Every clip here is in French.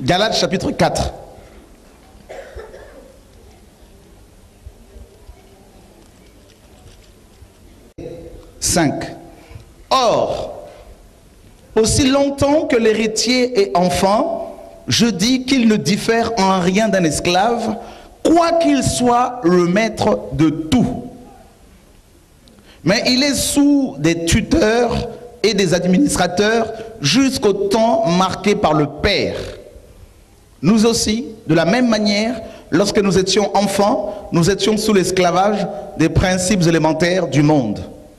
Galates chapitre 4. Or, aussi longtemps que l'héritier est enfant, je dis qu'il ne diffère en rien d'un esclave, quoiqu'il soit le maître de tout. Mais il est sous des tuteurs et des administrateurs jusqu'au temps marqué par le Père. Nous aussi, de la même manière, lorsque nous étions enfants, nous étions sous l'esclavage des principes élémentaires du monde.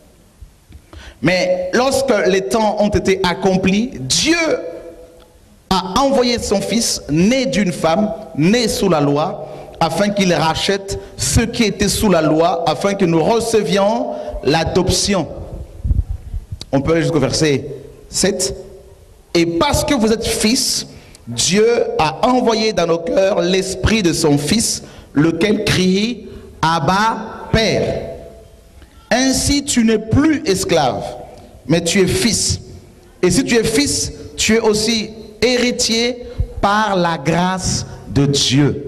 Mais lorsque les temps ont été accomplis, Dieu a envoyé son Fils, né d'une femme, né sous la loi, afin qu'il rachète ceux qui étaient sous la loi, afin que nous recevions l'adoption. On peut aller jusqu'au verset 7. Et parce que vous êtes fils, Dieu a envoyé dans nos cœurs l'esprit de son Fils, lequel crie « Abba, Père ». Ainsi tu n'es plus esclave, mais tu es fils. Et si tu es fils, tu es aussi héritier par la grâce de Dieu.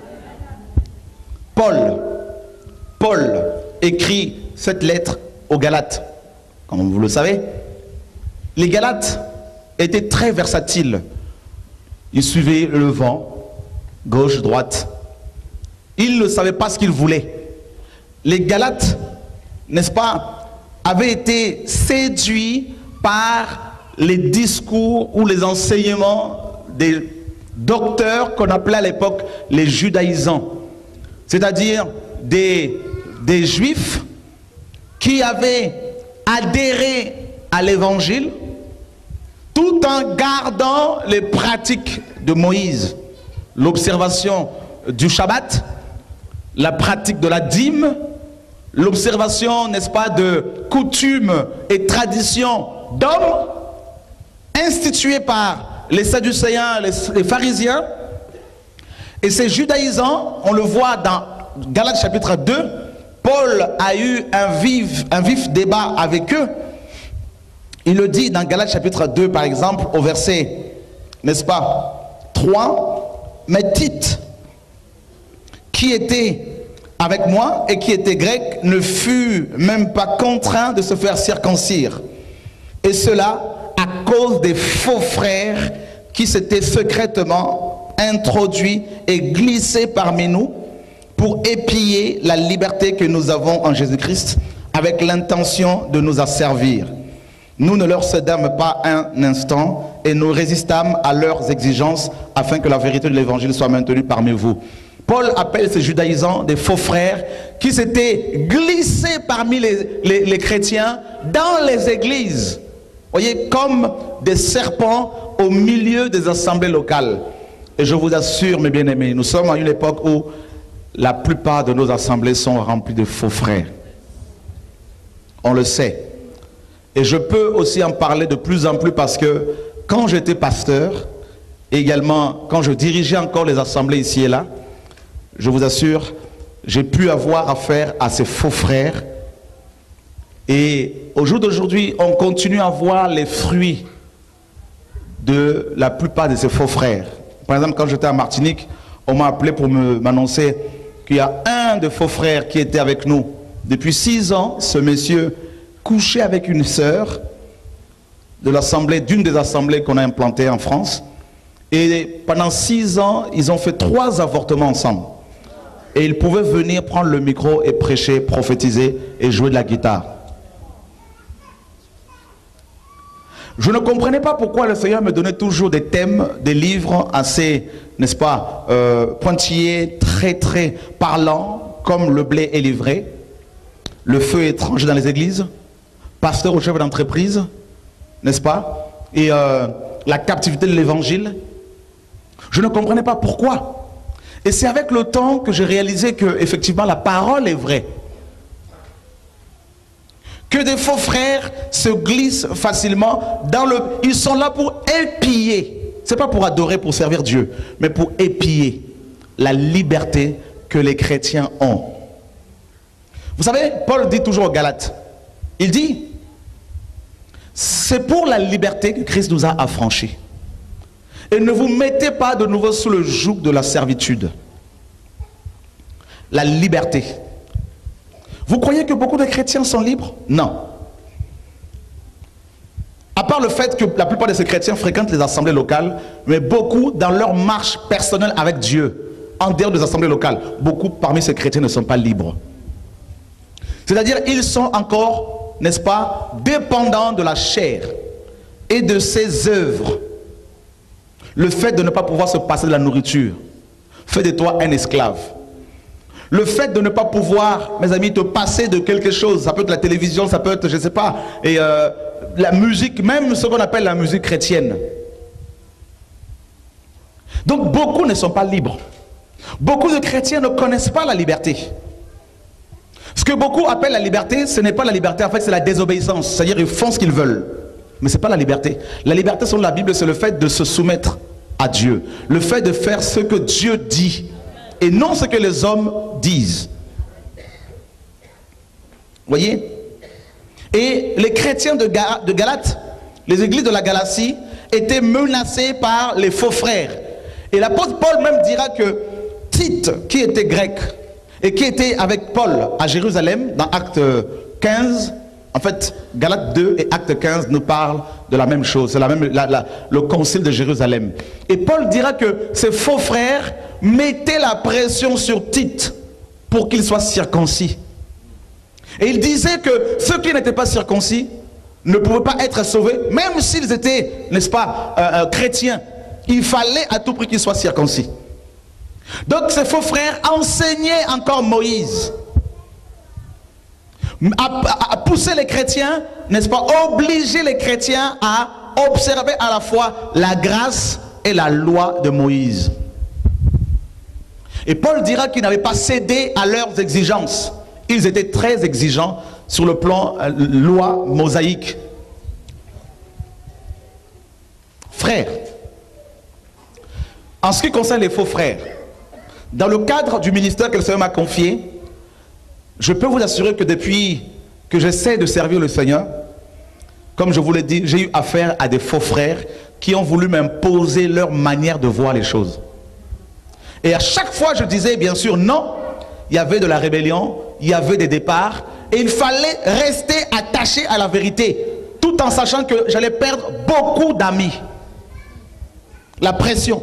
Paul écrit cette lettre aux Galates. Comme vous le savez, les Galates étaient très versatiles. Ils suivaient le vent, gauche, droite. Ils ne savaient pas ce qu'ils voulaient. Les Galates, n'est-ce pas, avaient été séduits par les discours ou les enseignements des docteurs qu'on appelait à l'époque les judaïsants. C'est-à-dire des juifs qui avaient adhéré à l'évangile tout en gardant les pratiques de Moïse, l'observation du Shabbat, la pratique de la dîme, l'observation, n'est-ce pas, de coutumes et traditions d'hommes instituées par les Sadducéens, les pharisiens. Et ces judaïsants, on le voit dans Galates chapitre 2, Paul a eu un vif débat avec eux. Il le dit dans Galates chapitre 2 par exemple au verset, n'est-ce pas, 3, mais Tite, qui était avec moi et qui était grec, ne fut même pas contraint de se faire circoncire. Et cela à cause des faux frères qui s'étaient secrètement introduits et glissés parmi nous pour épier la liberté que nous avons en Jésus-Christ avec l'intention de nous asservir. Nous ne leur cédâmes pas un instant et nous résistâmes à leurs exigences afin que la vérité de l'évangile soit maintenue parmi vous. Paul appelle ces judaïsants des faux frères qui s'étaient glissés parmi les chrétiens dans les églises. Vous voyez, comme des serpents au milieu des assemblées locales. Et je vous assure, mes bien-aimés, nous sommes à une époque où la plupart de nos assemblées sont remplies de faux frères. On le sait. Et je peux aussi en parler de plus en plus parce que quand j'étais pasteur, et également quand je dirigeais encore les assemblées ici et là, je vous assure, j'ai pu avoir affaire à ces faux frères. Et au jour d'aujourd'hui, on continue à voir les fruits de la plupart de ces faux frères. Par exemple, quand j'étais à Martinique, on m'a appelé pour m'annoncer qu'il y a un de faux frères qui était avec nous. Depuis 6 ans, ce monsieur couchait avec une sœur de l'assemblée, d'une des assemblées qu'on a implantées en France. Et pendant 6 ans, ils ont fait 3 avortements ensemble. Et ils pouvaient venir prendre le micro et prêcher, prophétiser et jouer de la guitare. Je ne comprenais pas pourquoi le Seigneur me donnait toujours des thèmes, des livres assez, n'est-ce pas, pointillés, très parlants, comme le blé est livré, le feu étranger dans les églises, pasteur au chef d'entreprise, n'est-ce pas, et la captivité de l'évangile. Je ne comprenais pas pourquoi. Et c'est avec le temps que j'ai réalisé que, effectivement, la parole est vraie. Que des faux frères se glissent facilement dans le... Ils sont là pour épier. Ce n'est pas pour adorer, pour servir Dieu, mais pour épier la liberté que les chrétiens ont. Vous savez, Paul dit toujours aux Galates, il dit, c'est pour la liberté que Christ nous a affranchis. Et ne vous mettez pas de nouveau sous le joug de la servitude. La liberté. Vous croyez que beaucoup de chrétiens sont libres? Non. À part le fait que la plupart de ces chrétiens fréquentent les assemblées locales, mais beaucoup dans leur marche personnelle avec Dieu, en dehors des assemblées locales, beaucoup parmi ces chrétiens ne sont pas libres. C'est-à-dire, ils sont encore, n'est-ce pas, dépendants de la chair et de ses œuvres. Le fait de ne pas pouvoir se passer de la nourriture fait de toi un esclave. Le fait de ne pas pouvoir, mes amis, te passer de quelque chose, ça peut être la télévision, ça peut être, je ne sais pas, et la musique, même ce qu'on appelle la musique chrétienne. Donc beaucoup ne sont pas libres. Beaucoup de chrétiens ne connaissent pas la liberté. Ce que beaucoup appellent la liberté, ce n'est pas la liberté, en fait c'est la désobéissance. C'est-à-dire ils font ce qu'ils veulent. Mais ce n'est pas la liberté. La liberté selon la Bible, c'est le fait de se soumettre à Dieu. Le fait de faire ce que Dieu dit et non ce que les hommes disent. Vous voyez? Et les chrétiens de Galate, les églises de la Galatie, étaient menacés par les faux frères. Et l'apôtre Paul même dira que Tite, qui était grec et qui était avec Paul à Jérusalem, dans Acte 15, en fait, Galates 2 et Acte 15 nous parlent de la même chose. C'est le concile de Jérusalem. Et Paul dira que ces faux frères mettaient la pression sur Tite pour qu'il soit circoncis. Et il disait que ceux qui n'étaient pas circoncis ne pouvaient pas être sauvés, même s'ils étaient, n'est-ce pas, chrétiens. Il fallait à tout prix qu'ils soient circoncis. Donc ces faux frères enseignaient encore Moïse. À pousser les chrétiens, n'est-ce pas, obliger les chrétiens à observer à la fois la grâce et la loi de Moïse. Et Paul dira qu'ils n'avaient pas cédé à leurs exigences. Ils étaient très exigeants sur le plan loi mosaïque. Frères, en ce qui concerne les faux frères, dans le cadre du ministère que le Seigneur m'a confié, je peux vous assurer que depuis que j'essaie de servir le Seigneur, comme je vous l'ai dit, j'ai eu affaire à des faux frères qui ont voulu m'imposer leur manière de voir les choses. Et à chaque fois, je disais bien sûr non. Il y avait de la rébellion, il y avait des départs, et il fallait rester attaché à la vérité, tout en sachant que j'allais perdre beaucoup d'amis. La pression.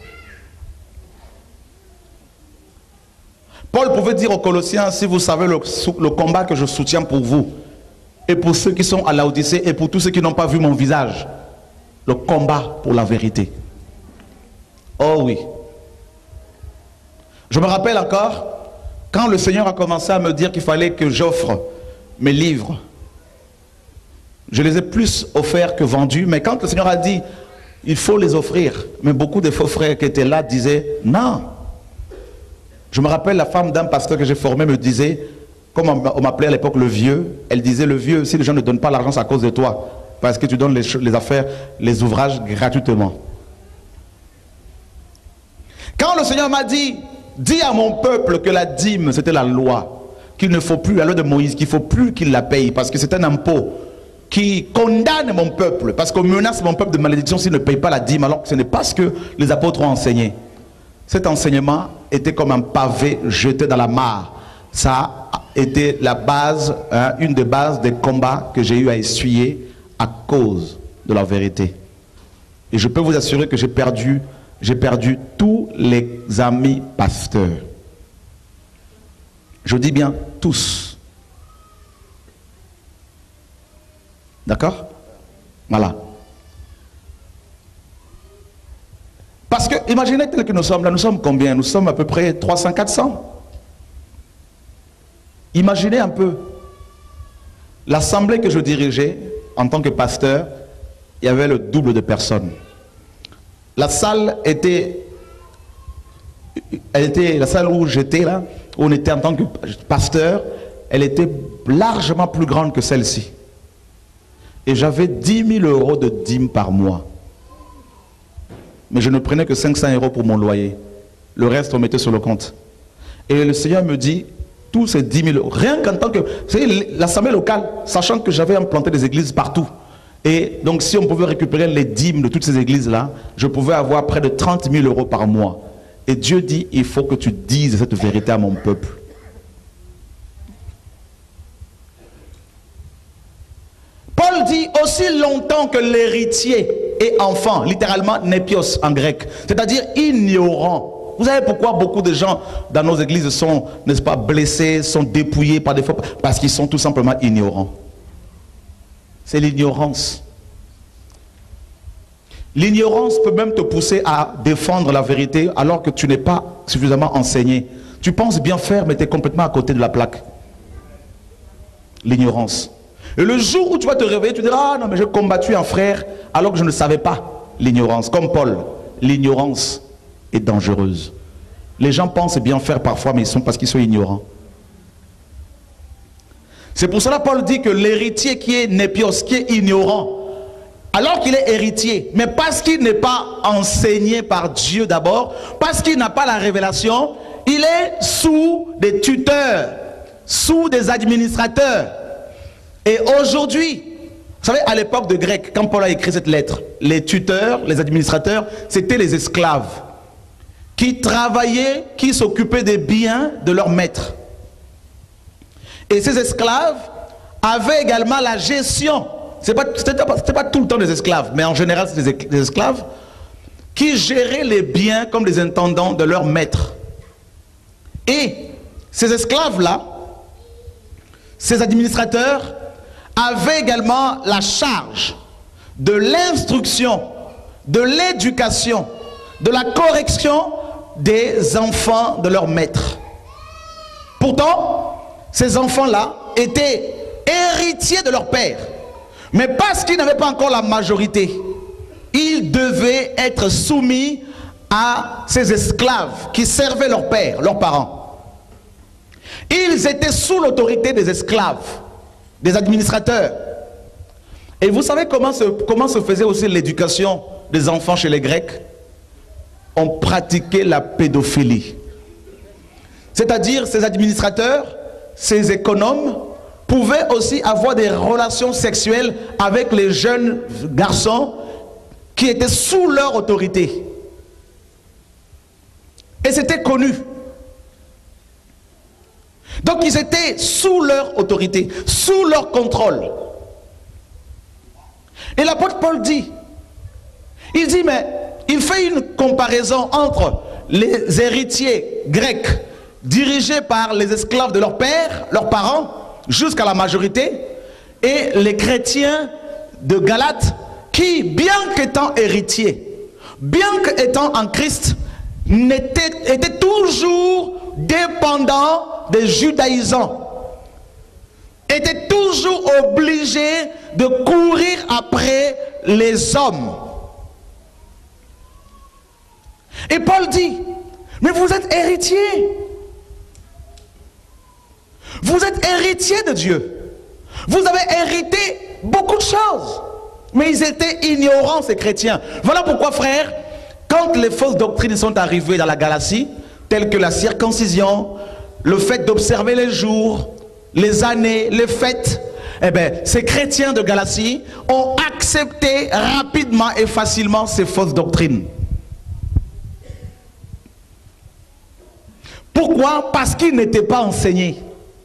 Paul pouvait dire aux Colossiens, si vous savez le combat que je soutiens pour vous, et pour ceux qui sont à Laodicée, et pour tous ceux qui n'ont pas vu mon visage, le combat pour la vérité. Oh oui. Je me rappelle encore, quand le Seigneur a commencé à me dire qu'il fallait que j'offre mes livres, je les ai plus offerts que vendus, mais quand le Seigneur a dit, il faut les offrir, mais beaucoup de faux frères qui étaient là disaient, non. Je me rappelle la femme d'un pasteur que j'ai formé me disait, comme on m'appelait à l'époque le vieux, elle disait, le vieux, si les gens ne donnent pas l'argent, c'est à cause de toi, parce que tu donnes les affaires, les ouvrages gratuitement. Quand le Seigneur m'a dit, dis à mon peuple que la dîme, c'était la loi, qu'il ne faut plus, la loi de Moïse, qu'il ne faut plus qu'il la paye, parce que c'est un impôt qui condamne mon peuple, parce qu'on menace mon peuple de malédiction s'il ne paye pas la dîme, alors que ce n'est pas ce que les apôtres ont enseigné. Cet enseignement était comme un pavé jeté dans la mare. Ça a été la base, une des bases des combats que j'ai eu à essuyer à cause de la vérité. Et je peux vous assurer que j'ai perdu tous les amis pasteurs. Je dis bien tous. D'accord? Voilà. Parce que, imaginez tel que nous sommes là, nous sommes combien? Nous sommes à peu près 300, 400. Imaginez un peu. L'assemblée que je dirigeais, en tant que pasteur, il y avait le double de personnes. La salle était la salle où j'étais là, où on était en tant que pasteur, elle était largement plus grande que celle-ci. Et j'avais 10 000 € de dîmes par mois. Mais je ne prenais que 500 € pour mon loyer. Le reste, on mettait sur le compte. Et le Seigneur me dit, tous ces 10 000 €, rien qu'en tant que... Vous savez, l'assemblée locale, sachant que j'avais implanté des églises partout, Et donc si on pouvait récupérer les dîmes de toutes ces églises-là, je pouvais avoir près de 30 000 € par mois. Et Dieu dit, il faut que tu dises cette vérité à mon peuple. Paul dit aussi longtemps que l'héritier est enfant, littéralement népios en grec, c'est-à-dire ignorant. Vous savez pourquoi beaucoup de gens dans nos églises sont, n'est-ce pas, blessés, sont dépouillés par des fois? Parce qu'ils sont tout simplement ignorants. C'est l'ignorance. L'ignorance peut même te pousser à défendre la vérité alors que tu n'es pas suffisamment enseigné. Tu penses bien faire, mais tu es complètement à côté de la plaque. L'ignorance. Et le jour où tu vas te réveiller, tu diras, ah non, mais j'ai combattu un frère alors que je ne savais pas. L'ignorance, comme Paul, l'ignorance est dangereuse. Les gens pensent bien faire parfois, mais ils sont parce qu'ils sont ignorants. C'est pour cela que Paul dit que l'héritier qui est népios, qui est ignorant, alors qu'il est héritier, mais parce qu'il n'est pas enseigné par Dieu d'abord, parce qu'il n'a pas la révélation, il est sous des tuteurs, sous des administrateurs. Et aujourd'hui, vous savez, à l'époque de Grec, quand Paul a écrit cette lettre, les tuteurs, les administrateurs, c'était les esclaves qui travaillaient, qui s'occupaient des biens de leur maître. Et ces esclaves avaient également la gestion. C'était pas tout le temps des esclaves, mais en général c'était des esclaves qui géraient les biens comme les intendants de leur maître. Et ces esclaves-là, ces administrateurs, avaient également la charge de l'instruction, de l'éducation, de la correction des enfants de leur maître. Pourtant, ces enfants-là étaient héritiers de leur père. Mais parce qu'ils n'avaient pas encore la majorité, ils devaient être soumis à ces esclaves qui servaient leur père, leurs parents. Ils étaient sous l'autorité des esclaves, des administrateurs. Et vous savez comment se faisait aussi l'éducation des enfants chez les Grecs? On pratiquait la pédophilie. C'est-à-dire ces administrateurs, ces économes, pouvaient aussi avoir des relations sexuelles avec les jeunes garçons qui étaient sous leur autorité. Et c'était connu. Donc ils étaient sous leur autorité, sous leur contrôle. Et l'apôtre Paul dit, mais il fait une comparaison entre les héritiers grecs dirigés par les esclaves de leur père, leurs parents, jusqu'à la majorité, et les chrétiens de Galate qui, bien qu'étant héritiers, bien qu'étant en Christ, étaient toujours dépendants des judaïsants, étaient toujours obligés de courir après les hommes. Et Paul dit, mais vous êtes héritiers. Vous êtes héritiers de Dieu. Vous avez hérité beaucoup de choses. Mais ils étaient ignorants, ces chrétiens. Voilà pourquoi, frères, quand les fausses doctrines sont arrivées dans la Galatie, telles que la circoncision, le fait d'observer les jours, les années, les fêtes, eh bien, ces chrétiens de Galatie ont accepté rapidement et facilement ces fausses doctrines. Pourquoi? Parce qu'ils n'étaient pas enseignés.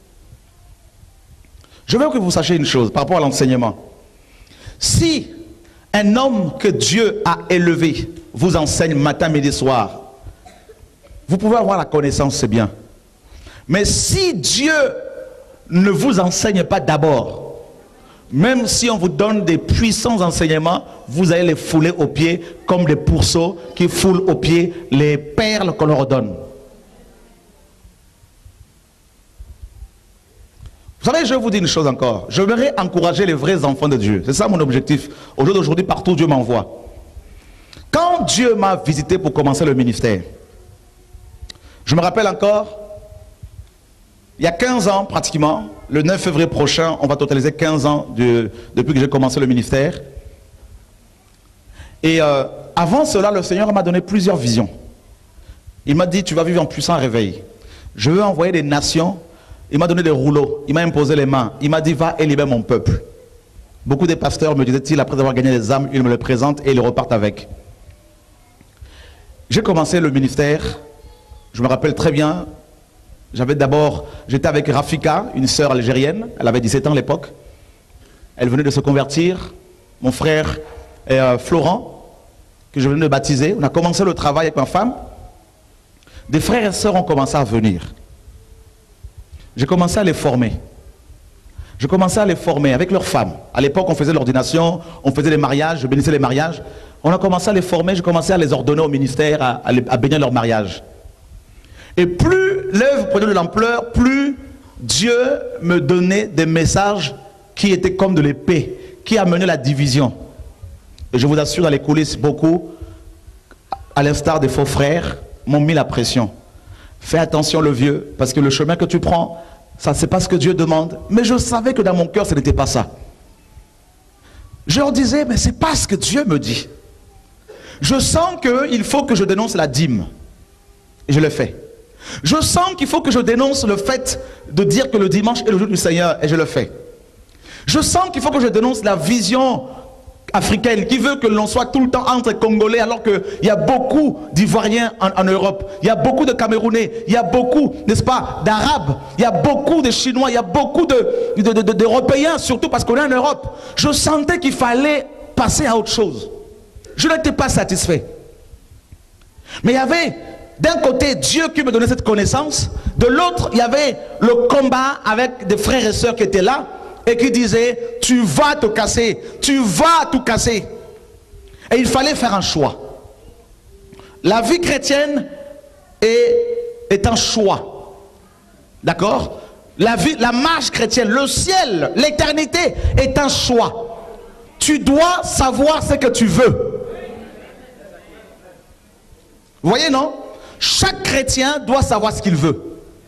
Je veux que vous sachiez une chose par rapport à l'enseignement. Si un homme que Dieu a élevé vous enseigne matin, midi, soir, vous pouvez avoir la connaissance, c'est bien. Mais si Dieu ne vous enseigne pas d'abord, même si on vous donne des puissants enseignements, vous allez les fouler aux pieds comme des pourceaux qui foulent aux pieds les perles qu'on leur donne. Vous savez, je vais vous dire une chose encore. Je voudrais encourager les vrais enfants de Dieu. C'est ça mon objectif. Au jour d'aujourd'hui, partout Dieu m'envoie. Quand Dieu m'a visité pour commencer le ministère, je me rappelle encore, il y a 15 ans pratiquement, le 9 février prochain, on va totaliser 15 ans depuis que j'ai commencé le ministère. Et avant cela, le Seigneur m'a donné plusieurs visions. Il m'a dit, tu vas vivre en puissant réveil. Je veux envoyer des nations. Il m'a donné des rouleaux, il m'a imposé les mains, il m'a dit va et libère mon peuple. Beaucoup des pasteurs me disaient-ils, après avoir gagné les âmes, ils me les présentent et ils repartent avec. J'ai commencé le ministère, je me rappelle très bien, j'étais avec Rafika, une sœur algérienne, elle avait 17 ans à l'époque. Elle venait de se convertir, mon frère Florent, que je venais de baptiser. On a commencé le travail avec ma femme. Des frères et sœurs ont commencé à venir. J'ai commencé à les former. Je commençais à les former avec leurs femmes. À l'époque, on faisait l'ordination, on faisait les mariages, je bénissais les mariages. On a commencé à les former, je commençais à les ordonner au ministère, à bénir leur mariage. Et plus l'œuvre prenait de l'ampleur, plus Dieu me donnait des messages qui étaient comme de l'épée, qui amenaient la division. Et je vous assure, dans les coulisses, beaucoup, à l'instar des faux frères, m'ont mis la pression. Fais attention le vieux, parce que le chemin que tu prends, ça c'est pas ce que Dieu demande. Mais je savais que dans mon cœur ce n'était pas ça. Je leur disais, mais c'est pas ce que Dieu me dit. Je sens qu'il faut que je dénonce la dîme. Et je le fais. Je sens qu'il faut que je dénonce le fait de dire que le dimanche est le jour du Seigneur. Et je le fais. Je sens qu'il faut que je dénonce la vision africaine qui veut que l'on soit tout le temps entre Congolais alors qu'il y a beaucoup d'Ivoiriens en Europe, il y a beaucoup de Camerounais, il y a beaucoup, n'est-ce pas, d'Arabes, il y a beaucoup de Chinois, il y a beaucoup d'Européens, surtout parce qu'on est en Europe. Je sentais qu'il fallait passer à autre chose. Je n'étais pas satisfait. Mais il y avait d'un côté Dieu qui me donnait cette connaissance, de l'autre il y avait le combat avec des frères et sœurs qui étaient là et qui disaient, tu vas te casser, tu vas tout casser. Et il fallait faire un choix. La vie chrétienne est un choix. D'accord? La marche chrétienne, le ciel, l'éternité est un choix. Tu dois savoir ce que tu veux. Vous voyez, non? Chaque chrétien doit savoir ce qu'il veut.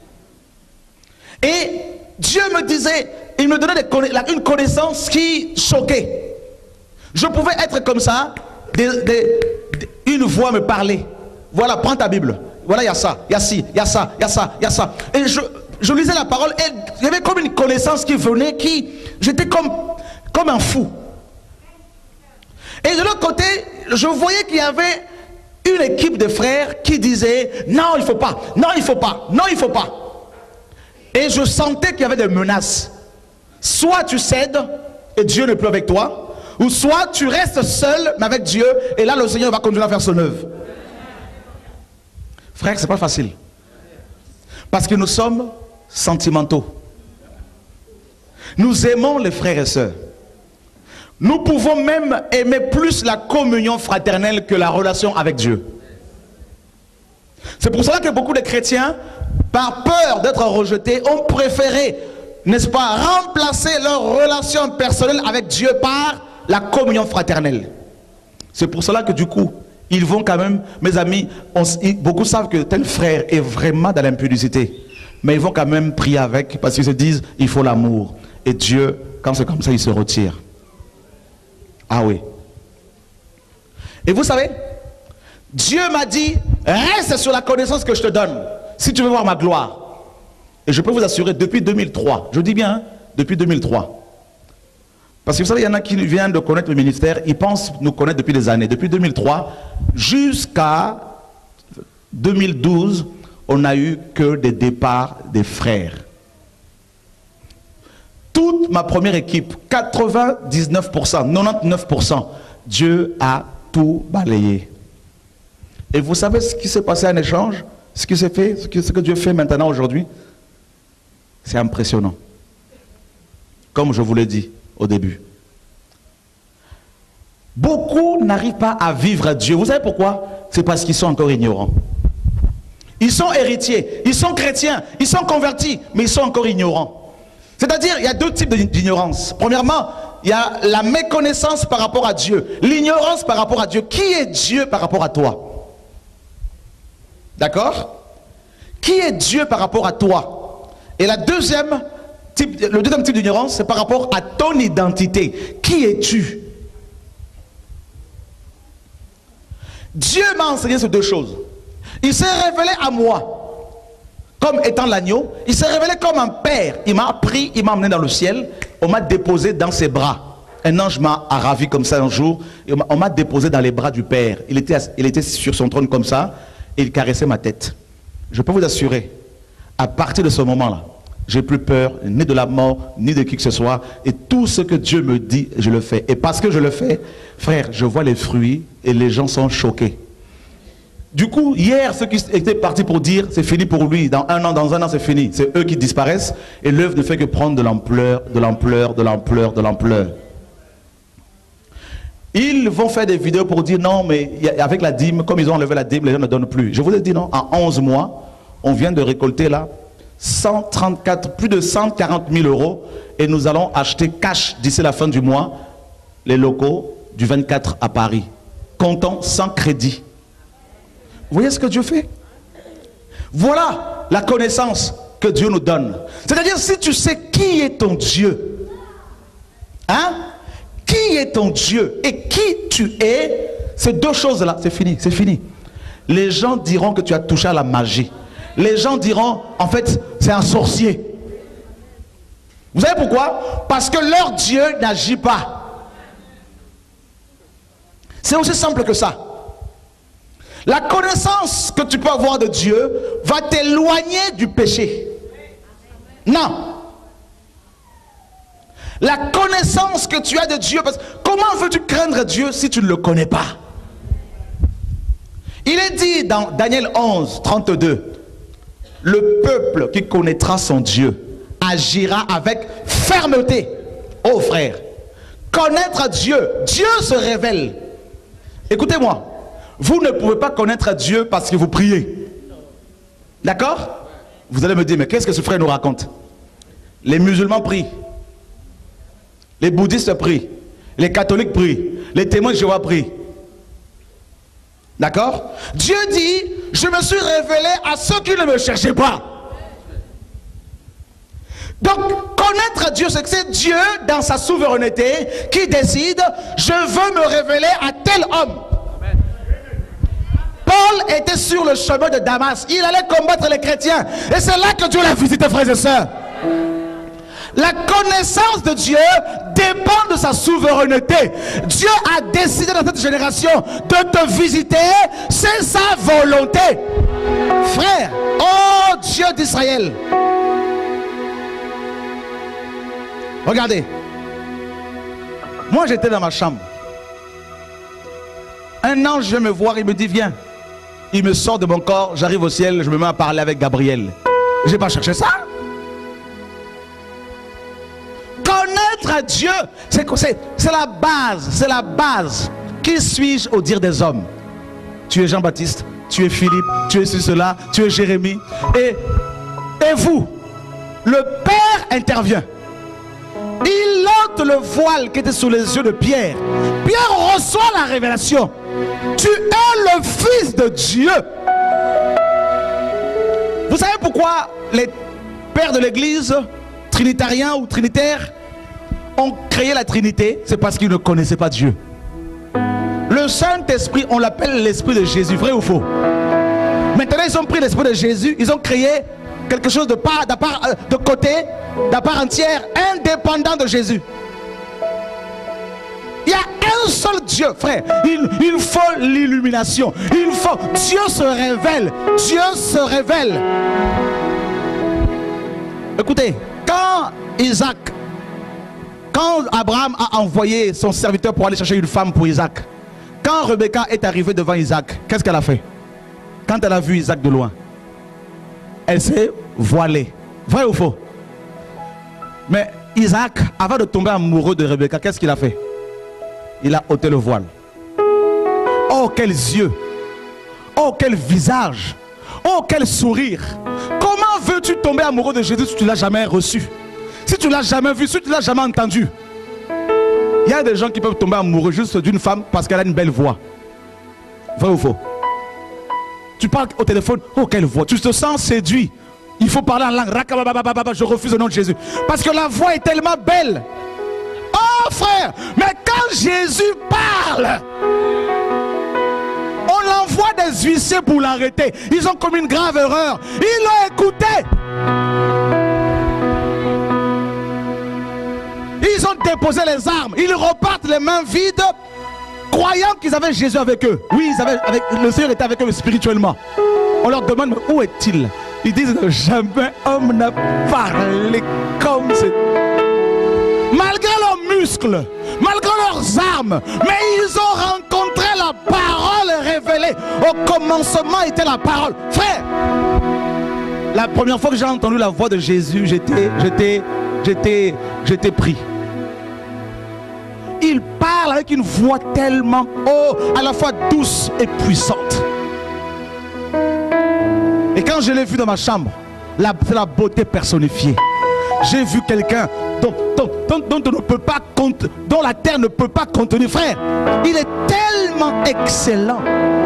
Et Dieu me disait, il me donnait une connaissance qui choquait. Je pouvais être comme ça, une voix me parlait. Voilà, prends ta Bible. Voilà, il y a ça, il y a ci, il y a ça, il y a ça, il y a ça. Et je lisais la parole et il y avait comme une connaissance qui venait, j'étais comme un fou. Et de l'autre côté, je voyais qu'il y avait une équipe de frères qui disait, non, il ne faut pas, non, il ne faut pas, non, il ne faut pas. Et je sentais qu'il y avait des menaces. Soit tu cèdes et Dieu n'est plus avec toi, ou soit tu restes seul mais avec Dieu et là le Seigneur va continuer à faire son œuvre. Frère, c'est pas facile. Parce que nous sommes sentimentaux. Nous aimons les frères et sœurs. Nous pouvons même aimer plus la communion fraternelle que la relation avec Dieu. C'est pour cela que beaucoup de chrétiens, par peur d'être rejetés, ont préféré, n'est-ce pas, remplacer leur relation personnelle avec Dieu par la communion fraternelle. C'est pour cela que du coup, ils vont quand même, mes amis, beaucoup savent que tel frère est vraiment dans l'impudicité. Mais ils vont quand même prier avec, parce qu'ils se disent, il faut l'amour. Et Dieu, quand c'est comme ça, il se retire. Ah oui. Et vous savez, Dieu m'a dit, reste sur la connaissance que je te donne, si tu veux voir ma gloire. Et je peux vous assurer, depuis 2003, je dis bien, hein, depuis 2003. Parce que vous savez, il y en a qui viennent de connaître le ministère, ils pensent nous connaître depuis des années. Depuis 2003 jusqu'à 2012, on n'a eu que des départs des frères. Toute ma première équipe, 99%, 99%, Dieu a tout balayé. Et vous savez ce qui s'est passé en échange? Ce qui s'est fait, ce que Dieu fait maintenant aujourd'hui? C'est impressionnant. Comme je vous l'ai dit au début. Beaucoup n'arrivent pas à vivre à Dieu. Vous savez pourquoi? C'est parce qu'ils sont encore ignorants. Ils sont héritiers, ils sont chrétiens, ils sont convertis, mais ils sont encore ignorants. C'est-à-dire, il y a deux types d'ignorance. Premièrement, il y a la méconnaissance par rapport à Dieu. L'ignorance par rapport à Dieu. Qui est Dieu par rapport à toi? D'accord? Qui est Dieu par rapport à toi? Et le deuxième type d'ignorance, c'est par rapport à ton identité. Qui es-tu? Dieu m'a enseigné ces deux choses. Il s'est révélé à moi comme étant l'agneau. Il s'est révélé comme un père. Il m'a pris, il m'a emmené dans le ciel. On m'a déposé dans ses bras. Un ange m'a ravi comme ça un jour. Et on m'a déposé dans les bras du Père. Il était sur son trône comme ça. Et il caressait ma tête. Je peux vous assurer, à partir de ce moment-là, j'ai plus peur ni de la mort, ni de qui que ce soit. Et tout ce que Dieu me dit, je le fais. Et parce que je le fais, frère, je vois les fruits et les gens sont choqués. Du coup, hier, ceux qui étaient partis pour dire c'est fini pour lui, dans un an c'est fini. C'est eux qui disparaissent et l'œuvre ne fait que prendre de l'ampleur, de l'ampleur, de l'ampleur, de l'ampleur. Ils vont faire des vidéos pour dire non, mais avec la dîme, comme ils ont enlevé la dîme, les gens ne donnent plus. Je vous ai dit non, en 11 mois, on vient de récolter là 134, plus de 140 000 euros et nous allons acheter cash d'ici la fin du mois les locaux du 24 à Paris, comptant sans crédit. Vous voyez ce que Dieu fait? Voilà la connaissance que Dieu nous donne. C'est-à-dire si tu sais qui est ton Dieu, hein? Qui est ton Dieu et qui tu es, ces deux choses-là, c'est fini, c'est fini. Les gens diront que tu as touché à la magie. Les gens diront, en fait, c'est un sorcier. Vous savez pourquoi? Parce que leur Dieu n'agit pas. C'est aussi simple que ça. La connaissance que tu peux avoir de Dieu va t'éloigner du péché. Non. La connaissance que tu as de Dieu, parce que comment veux-tu craindre Dieu si tu ne le connais pas? Il est dit dans Daniel 11, 32, le peuple qui connaîtra son Dieu agira avec fermeté. Oh frère, connaître Dieu, Dieu se révèle. Écoutez-moi, vous ne pouvez pas connaître Dieu parce que vous priez. D'accord? Vous allez me dire, mais qu'est-ce que ce frère nous raconte? Les musulmans prient. Les bouddhistes prient, les catholiques prient, les témoins de Jéhovah prient. D'accord? Dieu dit, je me suis révélé à ceux qui ne me cherchaient pas. Donc, connaître Dieu, c'est que c'est Dieu, dans sa souveraineté, qui décide, je veux me révéler à tel homme. Paul était sur le chemin de Damas, il allait combattre les chrétiens. Et c'est là que Dieu l'a visité, frères et sœurs. La connaissance de Dieu dépend de sa souveraineté. Dieu a décidé dans cette génération de te visiter, c'est sa volonté. Frère, oh Dieu d'Israël. Regardez. Moi j'étais dans ma chambre. Un ange vient me voir, il me dit viens. Il me sort de mon corps, j'arrive au ciel, je me mets à parler avec Gabriel. J'ai pas cherché ça. Connaître Dieu, c'est la base, c'est la base. Qui suis-je au dire des hommes? Tu es Jean-Baptiste, tu es Philippe, tu es cela, tu es Jérémie. Et vous, le Père intervient. Il ôte le voile qui était sous les yeux de Pierre. Pierre reçoit la révélation. Tu es le Fils de Dieu. Vous savez pourquoi les pères de l'église, trinitariens ou trinitaires, ont créé la Trinité? C'est parce qu'ils ne connaissaient pas Dieu. Le Saint-Esprit, on l'appelle l'Esprit de Jésus, vrai ou faux? Maintenant, ils ont pris l'Esprit de Jésus, ils ont créé quelque chose de côté, d'à part entière, indépendant de Jésus. Il y a un seul Dieu, frère. Il faut l'illumination. Il faut. Dieu se révèle. Dieu se révèle. Écoutez, quand Abraham a envoyé son serviteur pour aller chercher une femme pour Isaac, quand Rebecca est arrivée devant Isaac, qu'est-ce qu'elle a fait? Quand elle a vu Isaac de loin, elle s'est voilée. Vrai ou faux? Mais Isaac, avant de tomber amoureux de Rebecca, qu'est-ce qu'il a fait? Il a ôté le voile. Oh, quels yeux! Oh, quel visage! Oh, quel sourire! Comment veux-tu tomber amoureux de Jésus si tu ne l'as jamais reçu? Si tu ne l'as jamais vu, si tu ne l'as jamais entendu? Il y a des gens qui peuvent tomber amoureux juste d'une femme parce qu'elle a une belle voix. Vrai ou faux? Tu parles au téléphone, oh quelle voix! Tu te sens séduit. Il faut parler en langue. Je refuse au nom de Jésus. Parce que la voix est tellement belle. Oh frère, mais quand Jésus parle, on l'envoie des huissiers pour l'arrêter. Ils ont commis une grave erreur. Ils l'ont écouté. Ils ont ont déposé les armes, ils repartent les mains vides, croyant qu'ils avaient Jésus avec eux. Oui, le Seigneur était avec eux spirituellement. On leur demande, mais où est-il? Ils disent, jamais homme n'a parlé comme c'est. Malgré leurs muscles, malgré leurs armes, mais ils ont rencontré la parole révélée. Au commencement était la parole. Frère, la première fois que j'ai entendu la voix de Jésus, j'étais pris. Il parle avec une voix tellement à la fois douce et puissante. Et quand je l'ai vu dans ma chambre, c'est la beauté personnifiée. J'ai vu quelqu'un dont on ne peut pas dont la terre ne peut pas contenir. Frère, il est tellement excellent.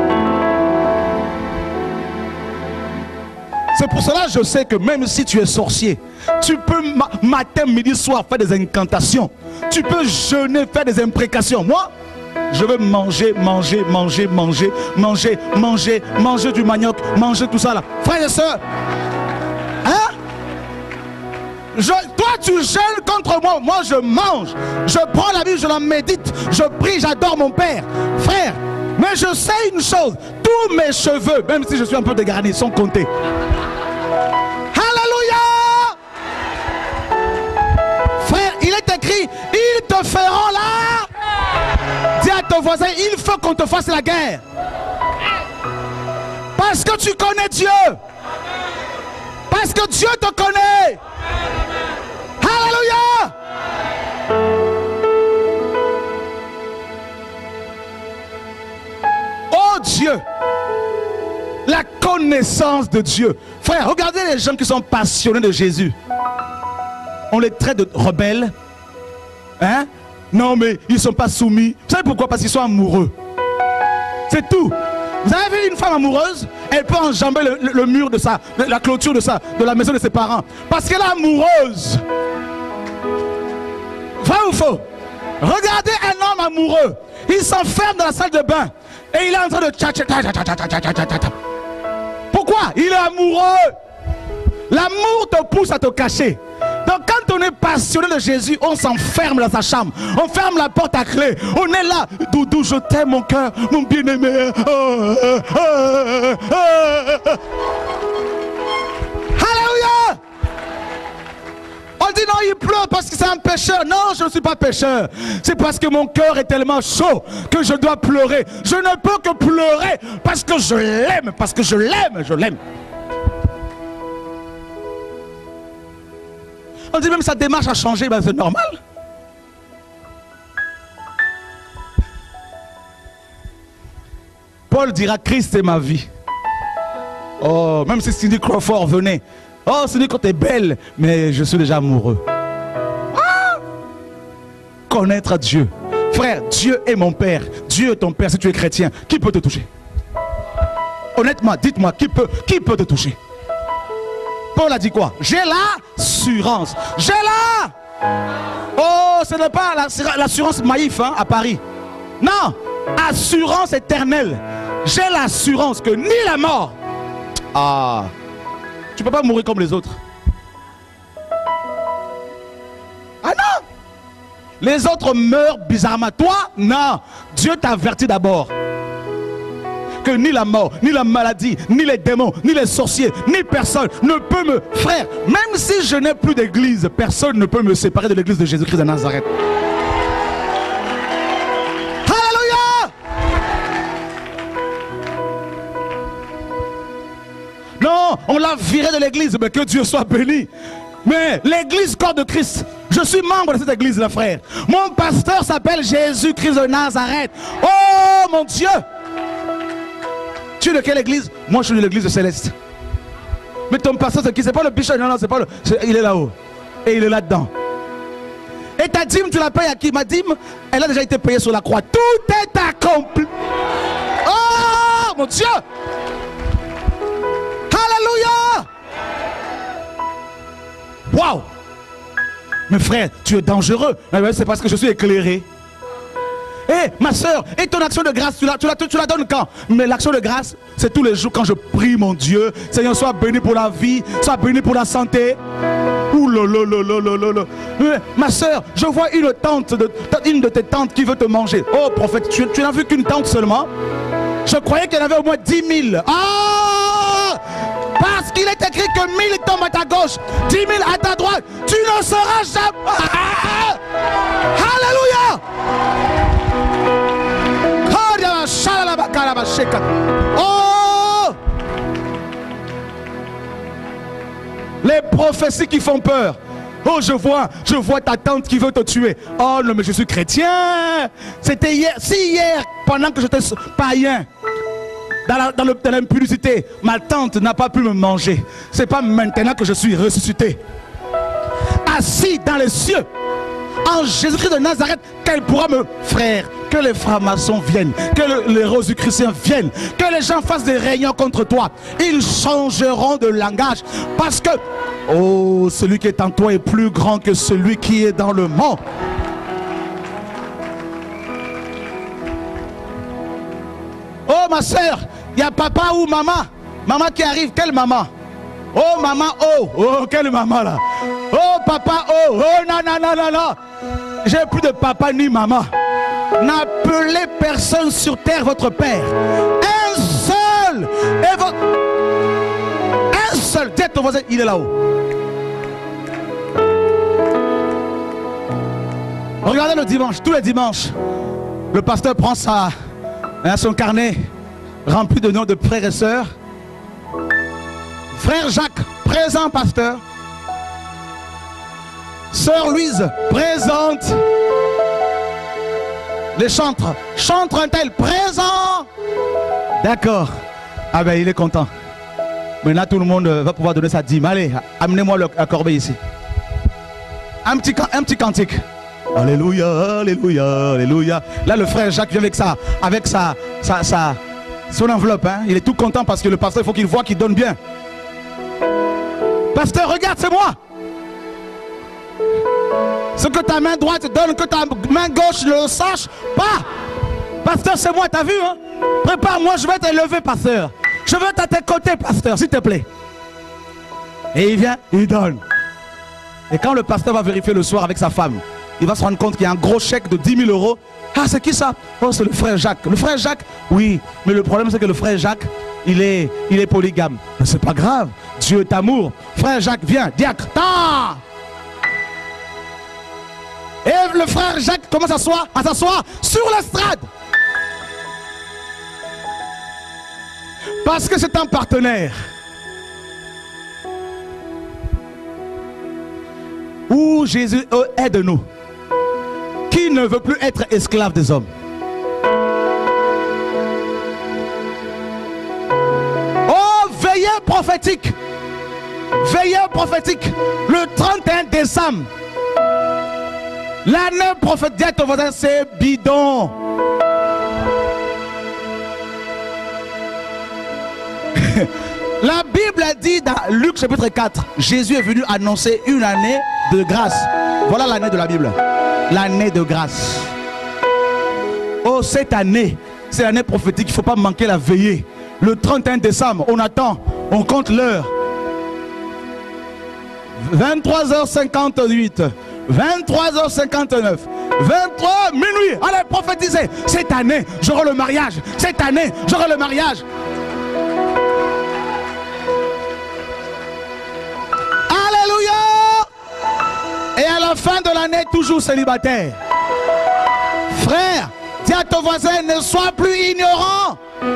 C'est pour cela que je sais que même si tu es sorcier, tu peux matin, midi, soir faire des incantations. Tu peux jeûner, faire des imprécations. Moi, je veux manger du manioc, manger tout ça là. Frères et sœurs, hein? Toi tu jeûnes contre moi, moi je mange. Je prends la Bible, je la médite, je prie, j'adore mon Père. Frère, mais je sais une chose, tous mes cheveux, même si je suis un peu dégarni, sont comptés. Alléluia! Frère, il est écrit, ils te feront là. Dis à ton voisin, il faut qu'on te fasse la guerre. Parce que tu connais Dieu. Parce que Dieu te connaît. Alléluia. Oh Dieu, la connaissance de Dieu. Frère, regardez les gens qui sont passionnés de Jésus. On les traite de rebelles. Hein? Non mais ils ne sont pas soumis. Vous savez pourquoi? Parce qu'ils sont amoureux. C'est tout. Vous avez vu une femme amoureuse? Elle peut enjamber le mur de la clôture de la maison de ses parents. Parce qu'elle est amoureuse. Vrai ou faux? Regardez un homme amoureux. Il s'enferme dans la salle de bain. Et il est en train de tcha. Pourquoi? Il est amoureux. L'amour te pousse à te cacher. Donc quand on est passionné de Jésus, on s'enferme dans sa chambre. On ferme la porte à clé. On est là. Doudou, je t'aime mon cœur, mon bien-aimé. Alléluia. On dit non, il pleure parce que c'est un pécheur. Non, je ne suis pas pécheur. C'est parce que mon cœur est tellement chaud que je dois pleurer. Je ne peux que pleurer parce que je l'aime. Parce que je l'aime. On dit même sa démarche a changé, ben c'est normal. Paul dira Christ est ma vie. Oh, même si Cindy Crawford venait. Oh, Cindy, quand t'es belle, mais je suis déjà amoureux. Ah! Connaître Dieu. Frère, Dieu est mon Père. Dieu est ton Père si tu es chrétien. Qui peut te toucher? Honnêtement, dites-moi, qui peut te toucher? Paul a dit quoi? J'ai l'assurance. J'ai la... Oh, ce n'est pas l'assurance Maïf hein, à Paris. Non, assurance éternelle. J'ai l'assurance que ni la mort. Ah, tu ne peux pas mourir comme les autres. Ah non. Les autres meurent bizarrement. Toi, non. Dieu t'avertit d'abord que ni la mort, ni la maladie, ni les démons, ni les sorciers, ni personne ne peut me... Frère, même si je n'ai plus d'église, personne ne peut me séparer de l'église de Jésus-Christ de Nazareth. Alléluia! Non, on l'a viré de l'église, mais que Dieu soit béni. Mais l'église corps de Christ, je suis membre de cette église là, frère. Mon pasteur s'appelle Jésus-Christ de Nazareth. Oh mon Dieu! Tu es de quelle église? Moi je suis de l'église de Céleste. Mais ton pasteur c'est qui? C'est pas le bishop. Non, c'est pas le... Il est là-haut. Et il est là-dedans. Et ta dîme, tu la payes à qui? Ma dîme, elle a déjà été payée sur la croix. Tout est accompli. Oh mon Dieu! Alléluia! Waouh! Mais frère, tu es dangereux. C'est parce que je suis éclairé. Hé, ma soeur, et ton action de grâce, tu la donnes quand? Mais l'action de grâce, c'est tous les jours quand je prie mon Dieu. Seigneur, sois béni pour la vie, sois béni pour la santé. Ouh là là là là là là. Ma soeur, je vois une de tes tantes qui veut te manger. Oh prophète, tu n'as vu qu'une tante seulement? Je croyais qu'il y en avait au moins 10 000. Ah! Parce qu'il est écrit que 1000 tombent à ta gauche, 10 000 à ta droite. Tu ne seras jamais. Alléluia! Oh! Les prophéties qui font peur. Oh, je vois ta tante qui veut te tuer. Oh non, mais je suis chrétien. C'était hier. Si hier, pendant que j'étais païen, dans l'impudicité, ma tante n'a pas pu me manger. C'est pas maintenant que je suis ressuscité, assis dans les cieux, en Jésus-Christ de Nazareth, qu'elle pourra me... Frère, que les francs-maçons viennent, que les rosicruciens viennent, que les gens fassent des réunions contre toi. Ils changeront de langage. Parce que, oh, celui qui est en toi est plus grand que celui qui est dans le monde. Oh, ma soeur, il y a papa ou maman. Maman qui arrive, quelle maman? Oh, maman, oh, quelle maman là? Oh, papa, oh, non, non, non, non, non. J'ai plus de papa ni maman. N'appelez personne sur terre votre père. Un seul. Un seul. Dis à ton voisin, il est là-haut. Regardez le dimanche, tous les dimanches, le pasteur prend son carnet rempli de noms de frères et sœurs. Frère Jacques, présent pasteur. Sœur Louise, présente. Les chantres, chantre un tel, présent. D'accord. Ah ben il est content. Maintenant tout le monde va pouvoir donner sa dîme. Allez, amenez-moi la corbeille ici. Un petit cantique. Alléluia, alléluia, alléluia. Là le frère Jacques vient avec son enveloppe. Hein. Il est tout content parce que le pasteur, il faut qu'il voit qu'il donne bien. Pasteur, regarde, c'est moi. Ce que ta main droite donne, que ta main gauche ne le sache pas. Pasteur, c'est moi, t'as vu, hein? Prépare-moi, je vais t'élever, pasteur. Je veux être à tes côtés, pasteur, s'il te plaît. Et il vient, il donne. Et quand le pasteur va vérifier le soir avec sa femme, il va se rendre compte qu'il y a un gros chèque de 10 000 €. Ah, c'est qui ça? Oh, c'est le frère Jacques. Le frère Jacques? Oui, mais le problème c'est que le frère Jacques, il est polygame. Mais c'est pas grave, Dieu est amour. Frère Jacques, viens, diacre. Ta! Et le frère Jacques commence à s'asseoir sur l'estrade. Parce que c'est un partenaire. Où Jésus aide-nous. Qui ne veut plus être esclave des hommes? Oh, veillez prophétique. Veillez prophétique. Le 31 décembre. L'année prophétique, ton voisin, c'est bidon. La Bible a dit dans Luc chapitre 4, Jésus est venu annoncer une année de grâce. Voilà l'année de la Bible. L'année de grâce. Oh, cette année, c'est l'année prophétique. Il ne faut pas manquer la veillée. Le 31 décembre, on attend, on compte l'heure. 23h58, 23h59, 23 minuit. Allez, prophétisez. Cette année, j'aurai le mariage. Cette année, j'aurai le mariage. Alléluia. Et à la fin de l'année, toujours célibataire. Frère, dis à ton voisin, ne sois plus ignorant.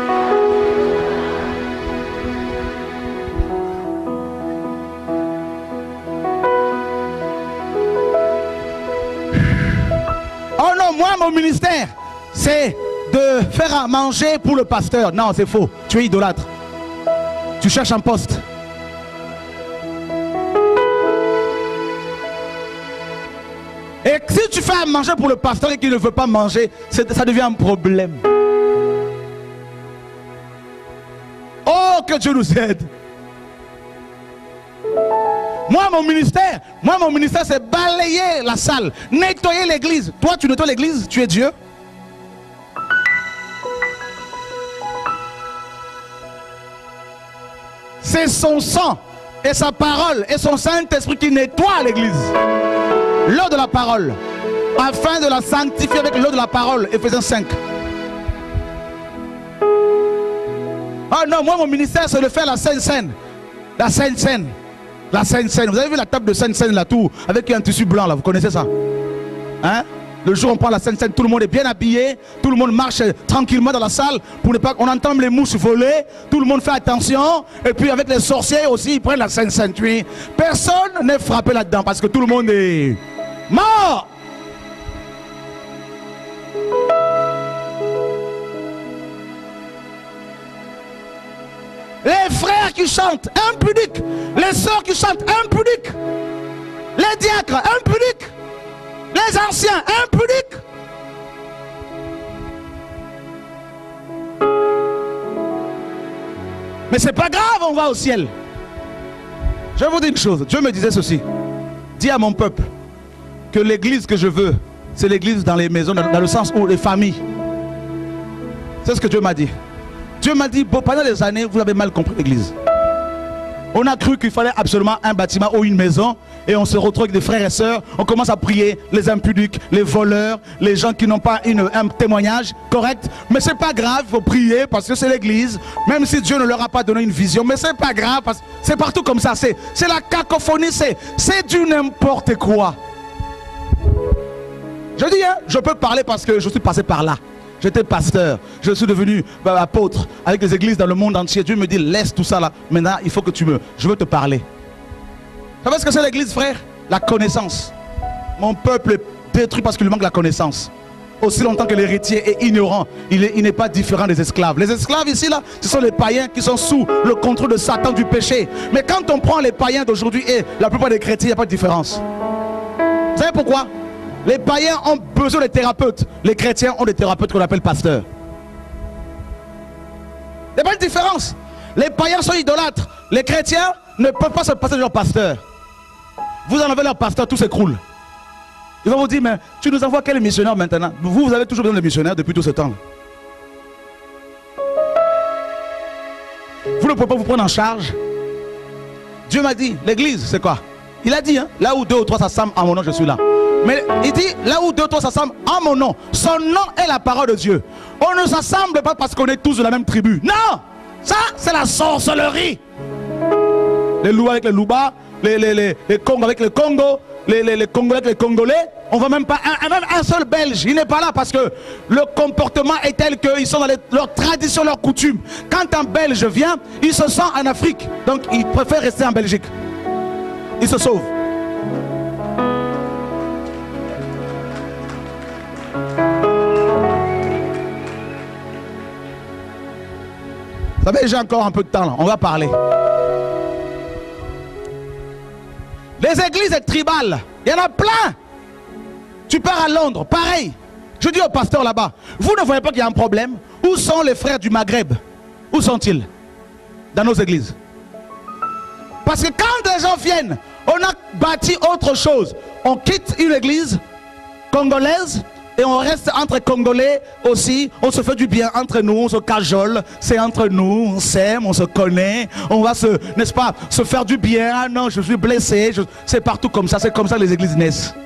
Oh non, moi, mon ministère, c'est de faire à manger pour le pasteur. Non, c'est faux. Tu es idolâtre. Tu cherches un poste. Et si tu fais à manger pour le pasteur et qu'il ne veut pas manger, ça devient un problème. Oh, que Dieu nous aide. Moi, mon ministère, c'est balayer la salle, nettoyer l'église. Toi, tu nettoies l'église, tu es Dieu. C'est son sang et sa parole et son Saint-Esprit qui nettoie l'église. L'eau de la parole, afin de la sanctifier avec l'eau de la parole. Éphésiens 5. Ah non, moi mon ministère c'est de faire la Sainte Seine. La Sainte Seine. La Sainte Seine. Vous avez vu la table de Sainte Seine là, tout, avec un tissu blanc là, vous connaissez ça? Hein? Le jour où on prend la Sainte Seine, tout le monde est bien habillé, tout le monde marche tranquillement dans la salle pour ne pas qu'on entende les mouches voler, tout le monde fait attention, et puis avec les sorciers aussi, ils prennent la Sainte Seine. Personne n'est frappé là-dedans parce que tout le monde est mort. Les frères qui chantent, impudiques. Les sœurs qui chantent, impudiques. Les diacres, impudiques. Les anciens, impudiques. Mais c'est pas grave, on va au ciel. Je vais vous dire une chose. Dieu me disait ceci. Dis à mon peuple que l'église que je veux, c'est l'église dans les maisons, dans le sens où les familles. C'est ce que Dieu m'a dit. Dieu m'a dit, bon, pendant des années, vous avez mal compris l'église. On a cru qu'il fallait absolument un bâtiment ou une maison. Et on se retrouve avec des frères et sœurs. On commence à prier les impudiques, les voleurs, les gens qui n'ont pas un témoignage correct. Mais c'est pas grave, il faut prier parce que c'est l'église. Même si Dieu ne leur a pas donné une vision. Mais c'est pas grave, parce que c'est partout comme ça. C'est la cacophonie, c'est du n'importe quoi. Je dis, hein, je peux parler parce que je suis passé par là. J'étais pasteur, je suis devenu apôtre avec les églises dans le monde entier. Dieu me dit, laisse tout ça là. Maintenant, il faut que je veux te parler. Vous savez ce que c'est l'église, frère? La connaissance. Mon peuple est détruit parce qu'il lui manque la connaissance. Aussi longtemps que l'héritier est ignorant, il n'est pas différent des esclaves. Les esclaves ici, là, ce sont les païens qui sont sous le contrôle de Satan, du péché. Mais quand on prend les païens d'aujourd'hui et la plupart des chrétiens, il n'y a pas de différence. Vous savez pourquoi? Les païens ont besoin de thérapeutes. Les chrétiens ont des thérapeutes qu'on appelle pasteurs. Il n'y a pas de différence. Les païens sont idolâtres. Les chrétiens ne peuvent pas se passer de leur pasteur. Vous en avez leur pasteur, tout s'écroule. Ils vont vous dire, mais tu nous envoies quel missionnaire maintenant? Vous avez toujours besoin de missionnaires depuis tout ce temps. Vous ne pouvez pas vous prendre en charge. Dieu m'a dit, l'église, c'est quoi? Il a dit, hein, là où deux ou trois s'assemblent en mon nom, je suis là. Mais il dit, là où deux ou trois s'assemblent en mon nom, son nom est la parole de Dieu. On ne s'assemble pas parce qu'on est tous de la même tribu. Non! Ça, c'est la sorcellerie. Les loups avec les loubas, les Congos avec les Congos, les Congolais avec les Congolais. On ne voit même pas même un seul Belge. Il n'est pas là parce que le comportement est tel qu'ils sont dans leurs traditions, leurs coutumes. Quand un Belge vient, il se sent en Afrique. Donc il préfère rester en Belgique. Il se sauve. Vous savez, j'ai encore un peu de temps là. On va parler. Les églises tribales, il y en a plein. Tu pars à Londres, pareil. Je dis au pasteur là-bas, vous ne voyez pas qu'il y a un problème? Où sont les frères du Maghreb? Où sont-ils? Dans nos églises. Parce que quand des gens viennent, on a bâti autre chose. On quitte une église congolaise et on reste entre Congolais aussi. On se fait du bien entre nous, on se cajole. C'est entre nous, on s'aime, on se connaît. On va se, n'est-ce pas, se faire du bien. Ah non, je suis blessé. C'est partout comme ça. C'est comme ça que les églises naissent.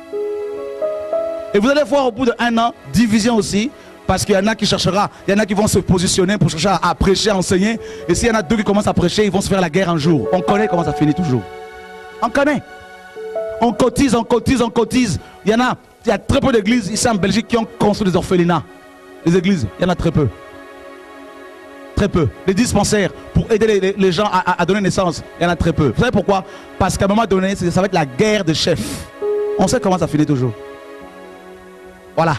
Et vous allez voir au bout d'un an, division aussi. Parce qu'il y en a qui cherchera, il y en a qui vont se positionner pour chercher à prêcher, à enseigner. Et s'il y en a deux qui commencent à prêcher, ils vont se faire la guerre un jour. On connaît comment ça finit toujours. On connaît. On cotise, on cotise, on cotise. Il y a très peu d'églises ici en Belgique qui ont construit des orphelinats. Les églises, il y en a très peu. Très peu. Les dispensaires pour aider les gens à donner naissance, il y en a très peu. Vous savez pourquoi? Parce qu'à un moment donné, ça va être la guerre de chefs. On sait comment ça finit toujours. Voilà.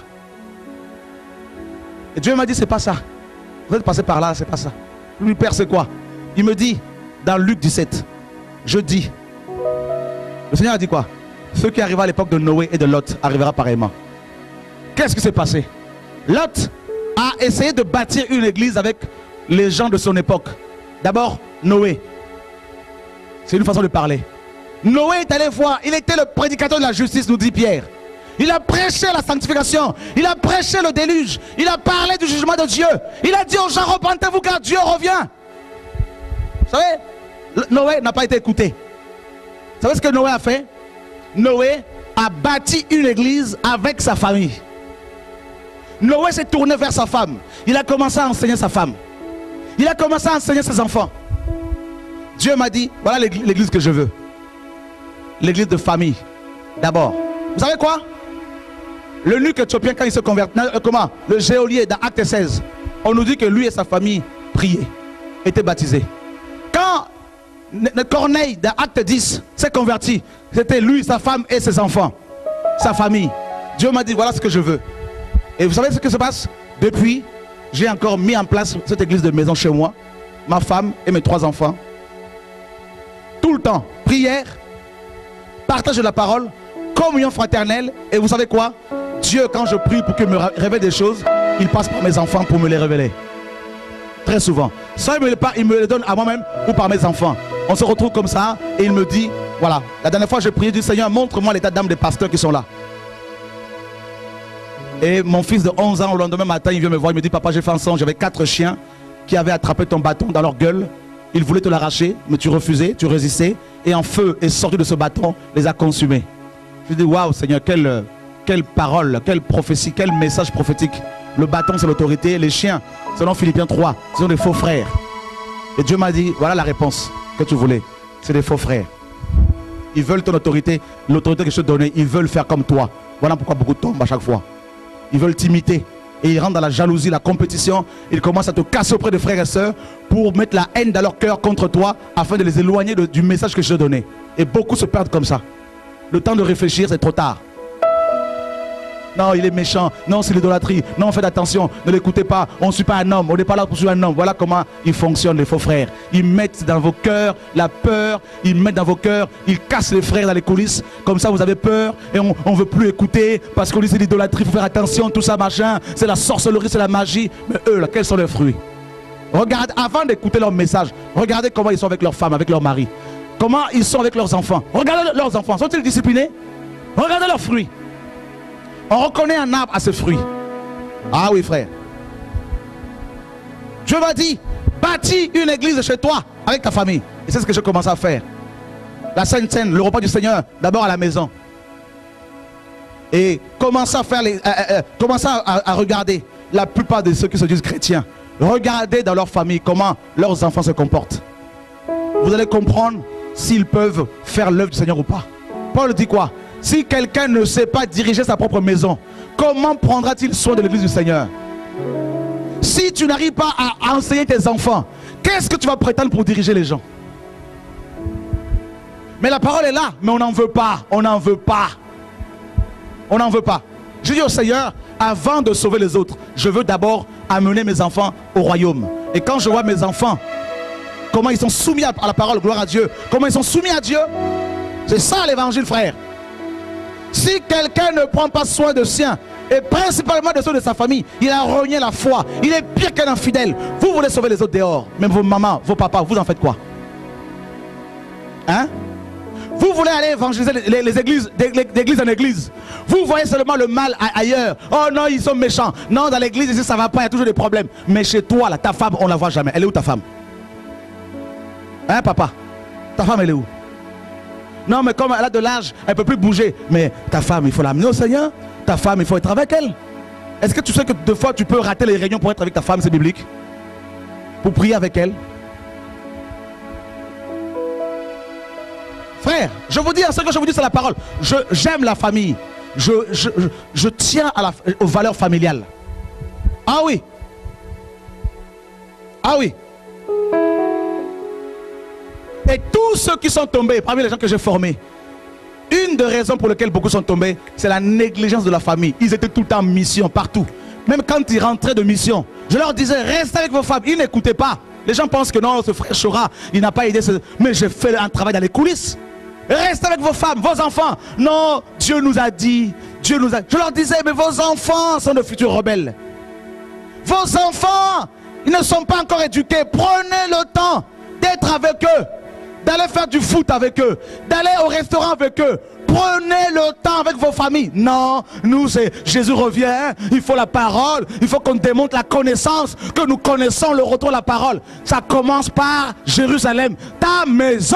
Et Dieu m'a dit, c'est pas ça. Vous êtes passé par là, c'est pas ça. Lui, Père, c'est quoi? Il me dit, dans Luc 17, je dis, le Seigneur a dit quoi? Ceux qui arrivent à l'époque de Noé et de Lot arrivera pareillement. Qu'est-ce qui s'est passé? Lot a essayé de bâtir une église avec les gens de son époque. D'abord, Noé. C'est une façon de parler. Noé est allé voir, il était le prédicateur de la justice, nous dit Pierre. Il a prêché la sanctification, il a prêché le déluge, il a parlé du jugement de Dieu. Il a dit aux gens, repentez-vous car Dieu revient. Vous savez, Noé n'a pas été écouté. Vous savez ce que Noé a fait? Noé a bâti une église avec sa famille. Noé s'est tourné vers sa femme. Il a commencé à enseigner sa femme. Il a commencé à enseigner ses enfants. Dieu m'a dit, voilà l'église que je veux. L'église de famille. D'abord. Vous savez quoi? L'eunuque éthiopien, quand il se convertit, comment? Le geôlier dans Acte 16, on nous dit que lui et sa famille priaient, étaient baptisés. Quand Corneille dans Acte 10 s'est converti, c'était lui, sa femme et ses enfants, sa famille. Dieu m'a dit, voilà ce que je veux. Et vous savez ce qui se passe? Depuis, j'ai encore mis en place cette église de maison chez moi, ma femme et mes 3 enfants. Tout le temps, prière, partage de la parole, communion fraternelle. Et vous savez quoi? Dieu, quand je prie pour qu'il me révèle des choses, il passe par mes enfants pour me les révéler. Très souvent. Soit il me les donne à moi-même ou par mes enfants. On se retrouve comme ça et il me dit, voilà, la dernière fois j'ai prié du Seigneur, montre-moi l'état d'âme des pasteurs qui sont là. Et mon fils de 11 ans, au lendemain matin, il vient me voir, il me dit, papa, j'ai fait un songe, j'avais 4 chiens qui avaient attrapé ton bâton dans leur gueule. Ils voulaient te l'arracher, mais tu refusais, tu résistais. Et un feu est sorti de ce bâton, les a consumés. Je dis, waouh Seigneur, quelle parole, quelle prophétie, quel message prophétique. Le bâton c'est l'autorité, les chiens, selon Philippiens 3, ce sont des faux frères. Et Dieu m'a dit, voilà la réponse que tu voulais, c'est des faux frères. Ils veulent ton autorité, l'autorité que je te donnais, ils veulent faire comme toi. Voilà pourquoi beaucoup tombent à chaque fois. Ils veulent t'imiter. Et ils rentrent dans la jalousie, la compétition. Ils commencent à te casser auprès de frères et sœurs pour mettre la haine dans leur cœur contre toi afin de les éloigner du message que je te donnais. Et beaucoup se perdent comme ça. Le temps de réfléchir, c'est trop tard. Non, il est méchant. Non, c'est l'idolâtrie. Non, faites attention. Ne l'écoutez pas. On ne suit pas un homme. On n'est pas là pour suivre un homme. Voilà comment ils fonctionnent, les faux frères. Ils mettent dans vos cœurs la peur. Ils mettent dans vos cœurs. Ils cassent les frères dans les coulisses. Comme ça, vous avez peur. Et on ne veut plus écouter. Parce qu'on dit c'est l'idolâtrie. Il faut faire attention. Tout ça, machin. C'est la sorcellerie, c'est la magie. Mais eux, là, quels sont leurs fruits? Regardez, avant d'écouter leur message, regardez comment ils sont avec leurs femmes, avec leurs maris. Comment ils sont avec leurs enfants. Regardez leurs enfants. Sont-ils disciplinés? Regardez leurs fruits. On reconnaît un arbre à ses fruits. Ah oui, frère. Dieu m'a dit, bâtis une église chez toi avec ta famille. Et c'est ce que je commence à faire. La Sainte Seine, le repas du Seigneur, d'abord à la maison. Et commencez à faire commencez à regarder la plupart de ceux qui se disent chrétiens. Regardez dans leur famille comment leurs enfants se comportent. Vous allez comprendre s'ils peuvent faire l'œuvre du Seigneur ou pas. Paul dit quoi? Si quelqu'un ne sait pas diriger sa propre maison, comment prendra-t-il soin de l'église du Seigneur? Si tu n'arrives pas à enseigner tes enfants, qu'est-ce que tu vas prétendre pour diriger les gens? Mais la parole est là, mais on n'en veut pas. On n'en veut pas. On n'en veut pas. Je dis au Seigneur, avant de sauver les autres, je veux d'abord amener mes enfants au royaume. Et quand je vois mes enfants, comment ils sont soumis à la parole, gloire à Dieu, comment ils sont soumis à Dieu, c'est ça l'évangile, frère. Si quelqu'un ne prend pas soin de sien, et principalement de ceux de sa famille, il a renié la foi. Il est pire qu'un infidèle. Vous voulez sauver les autres dehors, même vos mamans, vos papas, vous en faites quoi? Hein? Vous voulez aller évangéliser les églises, d'église en église. Vous voyez seulement le mal ailleurs. Oh non, ils sont méchants. Non, dans l'église ici ça va pas, il y a toujours des problèmes. Mais chez toi, là, ta femme, on la voit jamais. Elle est où ta femme? Hein, papa? Ta femme, elle est où? Non, mais comme elle a de l'âge, elle ne peut plus bouger. Mais ta femme, il faut l'amener au Seigneur. Ta femme, il faut être avec elle. Est-ce que tu sais que deux fois tu peux rater les réunions pour être avec ta femme? C'est biblique. Pour prier avec elle. Frère, je vous dis, ce que je vous dis, c'est la parole. J'aime la famille. Je tiens aux valeurs familiales. Ah oui. Ah oui. Et tous ceux qui sont tombés, parmi les gens que j'ai formés, une des raisons pour lesquelles beaucoup sont tombés, c'est la négligence de la famille. Ils étaient tout le temps en mission, partout. Même quand ils rentraient de mission, je leur disais, restez avec vos femmes. Ils n'écoutaient pas. Les gens pensent que non, ce frère Chora, il n'a pas aidé. Mais j'ai fait un travail dans les coulisses. Restez avec vos femmes, vos enfants. Non, Dieu nous a dit, Dieu nous a... Je leur disais, mais vos enfants sont de futurs rebelles. Vos enfants, ils ne sont pas encore éduqués. Prenez le temps d'être avec eux, d'aller faire du foot avec eux, d'aller au restaurant avec eux. prenez le temps avec vos familles. Non, nous c'est Jésus revient, il faut la parole, il faut qu'on démontre la connaissance, que nous connaissons le retour de la parole. Ça commence par Jérusalem, ta maison.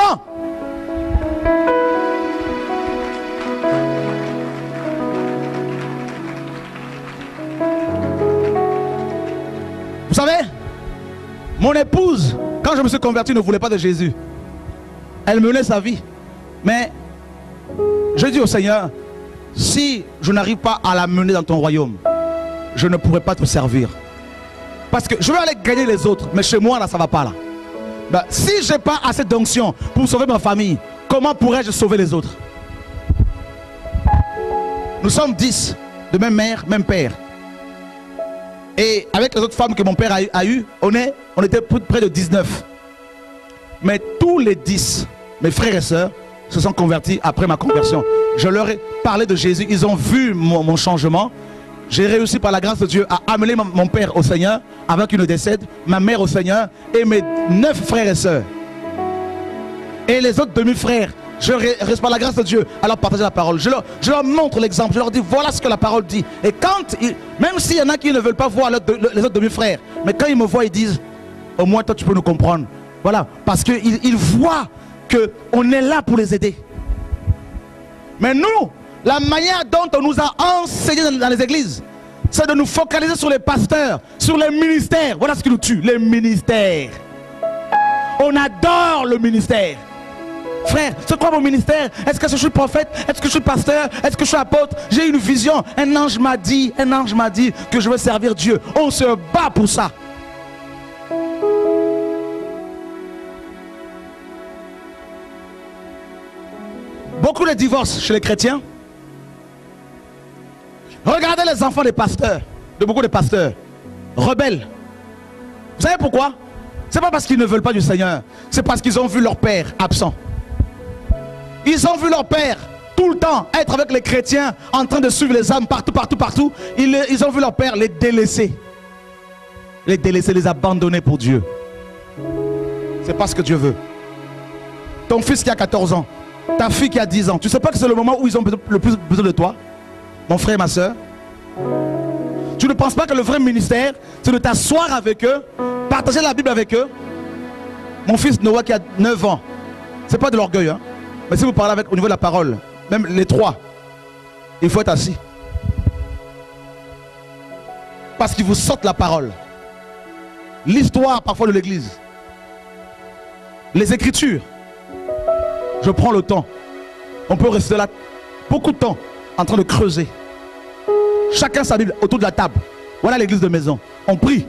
Vous savez, mon épouse, quand je me suis converti, ne voulait pas de Jésus. Elle menait sa vie. Mais je dis au Seigneur, si je n'arrive pas à la mener dans ton royaume, je ne pourrai pas te servir. Parce que je veux aller gagner les autres, mais chez moi, là, ça ne va pas. Là. Ben, si je n'ai pas assez d'onction pour sauver ma famille, comment pourrais-je sauver les autres? Nous sommes 10, de même mère, même père. Et avec les autres femmes que mon père a eues, on était près de 19. Mais tous les 10, mes frères et sœurs, se sont convertis après ma conversion. Je leur ai parlé de Jésus, ils ont vu mon changement. J'ai réussi par la grâce de Dieu à amener mon père au Seigneur avant qu'il ne décède, ma mère au Seigneur et mes 9 frères et sœurs. Et les autres demi-frères, je reste par la grâce de Dieu à leur partager la parole. Je leur montre l'exemple, je leur dis voilà ce que la parole dit. Et quand, même s'il y en a qui ne veulent pas voir les autres demi-frères, mais quand ils me voient, ils disent au moins toi tu peux nous comprendre. Voilà, parce qu'ils voient qu'on est là pour les aider. Mais nous, la manière dont on nous a enseigné dans les églises, c'est de nous focaliser sur les pasteurs, sur les ministères. Voilà ce qui nous tue, les ministères. On adore le ministère. Frère, c'est quoi mon ministère? Est-ce que je suis prophète? Est-ce que je suis pasteur? Est-ce que je suis apôtre? J'ai une vision. Un ange m'a dit que je veux servir Dieu. On se bat pour ça. Beaucoup de divorces chez les chrétiens. Regardez les enfants des pasteurs, de beaucoup de pasteurs, rebelles. Vous savez pourquoi? C'est pas parce qu'ils ne veulent pas du Seigneur, c'est parce qu'ils ont vu leur père absent. Ils ont vu leur père tout le temps être avec les chrétiens en train de suivre les âmes partout. Ils ont vu leur père les délaisser. Les abandonner pour Dieu. C'est pas ce que Dieu veut. Ton fils qui a 14 ans, ta fille qui a 10 ans, tu sais pas que c'est le moment où ils ont le plus besoin de toi? Mon frère et ma soeur, tu ne penses pas que le vrai ministère, c'est de t'asseoir avec eux, partager la Bible avec eux? Mon fils Noah qui a 9 ans, c'est pas de l'orgueil, hein? Mais si vous parlez avec au niveau de la parole, même les 3, il faut être assis. Parce qu'ils vous sortent la parole. L'histoire parfois de l'église. Les écritures. Je prends le temps. On peut rester là beaucoup de temps en train de creuser. Chacun sa Bible autour de la table. Voilà l'église de maison. On prie.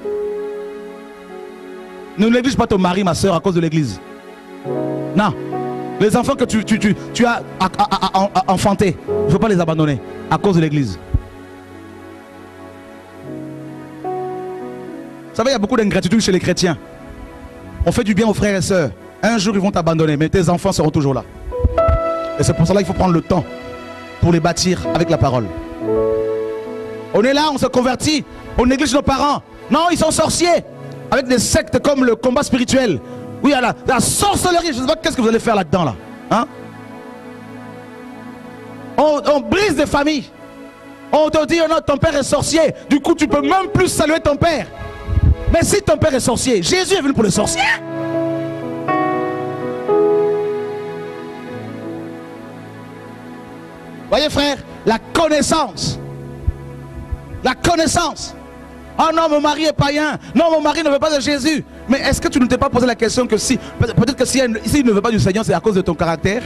Ne néglige pas ton mari, ma soeur, à cause de l'église. Non. Les enfants que tu as enfantés, il ne faut pas les abandonner à cause de l'église. Vous savez, il y a beaucoup d'ingratitude chez les chrétiens. On fait du bien aux frères et sœurs. Un jour, ils vont t'abandonner, mais tes enfants seront toujours là. Et c'est pour cela qu'il faut prendre le temps pour les bâtir avec la parole. On est là, on se convertit, on néglige nos parents. Non, ils sont sorciers. Avec des sectes comme le combat spirituel. Oui, la sorcellerie, je ne sais pas qu'est-ce que vous allez faire là-dedans. Là. Hein? On brise des familles. On te dit, oh non, ton père est sorcier. Du coup, tu peux même plus saluer ton père. Mais si ton père est sorcier, Jésus est venu pour les sorciers. Voyez frère, la connaissance. La connaissance. Oh non, mon mari est païen. Non, mon mari ne veut pas de Jésus. Mais est-ce que tu ne t'es pas posé la question que si, peut-être que s'il ne veut pas du Seigneur, c'est à cause de ton caractère?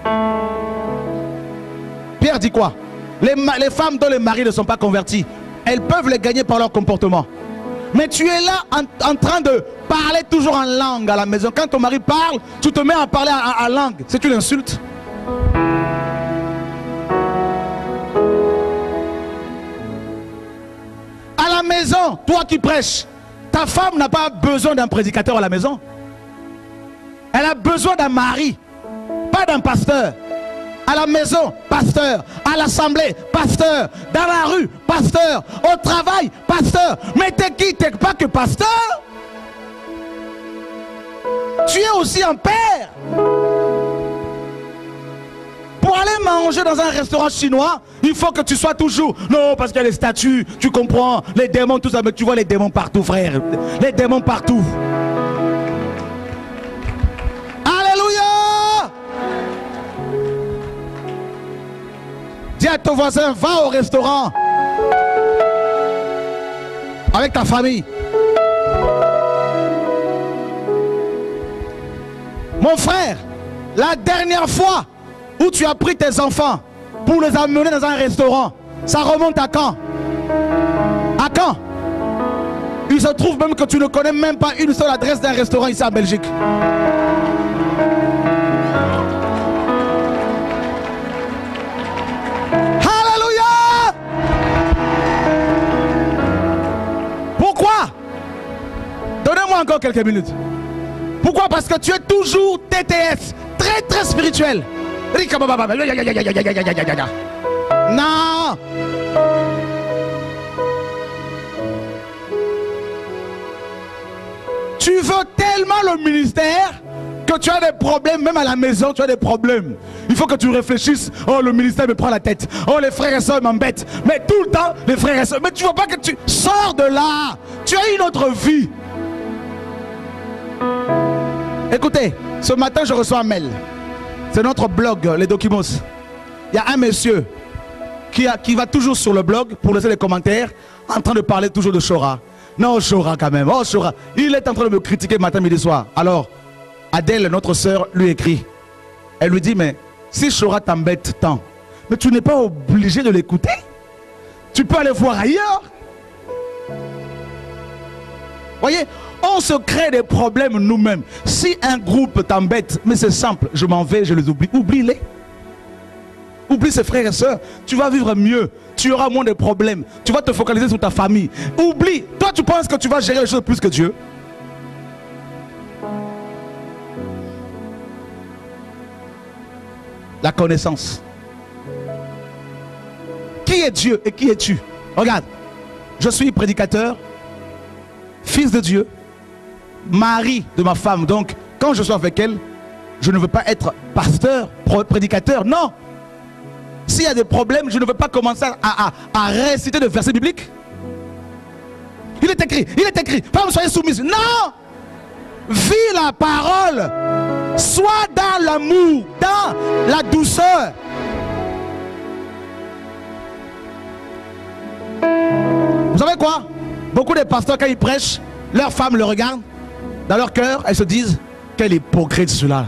Pierre dit quoi? Les femmes dont les maris ne sont pas convertis, elles peuvent les gagner par leur comportement. Mais tu es là en train de parler toujours en langue à la maison. Quand ton mari parle, tu te mets à parler en langue. C'est une insulte. À la maison, toi qui prêches, ta femme n'a pas besoin d'un prédicateur à la maison. Elle a besoin d'un mari, pas d'un pasteur. À la maison, pasteur. À l'assemblée, pasteur. Dans la rue, pasteur. Au travail, pasteur. Mais t'es qui? T'es pas que pasteur. Tu es aussi un père. Pour aller manger dans un restaurant chinois, il faut que tu sois toujours... Non, parce qu'il y a les statues, tu comprends, les démons, tout ça. Mais tu vois les démons partout, frère. Les démons partout. Alléluia! Dis à ton voisin, va au restaurant. Avec ta famille. Mon frère, la dernière fois où tu as pris tes enfants pour les amener dans un restaurant, ça remonte à quand? À quand? Il se trouve même que tu ne connais même pas une seule adresse d'un restaurant ici en Belgique. Alléluia! Pourquoi? Donnez-moi encore quelques minutes. Pourquoi? Parce que tu es toujours TTS, très très spirituel. Non. Tu veux tellement le ministère que tu as des problèmes, même à la maison tu as des problèmes. Il faut que tu réfléchisses. Oh, le ministère me prend la tête. Oh, les frères et sœurs m'embêtent. Mais tout le temps, les frères et sœurs. Mais tu ne vois pas que tu sors de là. Tu as une autre vie. Écoutez, ce matin je reçois un mail. C'est notre blog, les Documos. Il y a un monsieur qui va toujours sur le blog pour laisser des commentaires, en train de parler toujours de Chora. Non, Chora quand même. Oh, Chora. Il est en train de me critiquer matin, midi, soir. Alors, Adèle, notre sœur, lui écrit. Elle lui dit, mais si Chora t'embête tant, mais tu n'es pas obligé de l'écouter. Tu peux aller voir ailleurs. Voyez, on se crée des problèmes nous-mêmes. Si un groupe t'embête, mais c'est simple, je m'en vais, je les oublie. Oublie-les. Oublie ses frères et sœurs. Tu vas vivre mieux. Tu auras moins de problèmes. Tu vas te focaliser sur ta famille. Oublie. Toi, tu penses que tu vas gérer les choses plus que Dieu? La connaissance. Qui est Dieu et qui es-tu? Regarde, je suis prédicateur, fils de Dieu, mari de ma femme. Donc, quand je suis avec elle, je ne veux pas être pasteur, prédicateur. Non. S'il y a des problèmes, je ne veux pas commencer à réciter des versets bibliques. Il est écrit, femme, soyez soumise. Non! Vis la parole. Sois dans l'amour, dans la douceur. Vous savez quoi? Beaucoup de pasteurs, quand ils prêchent, leurs femmes le regardent. Dans leur cœur, elles se disent, quel hypocrite celui-là.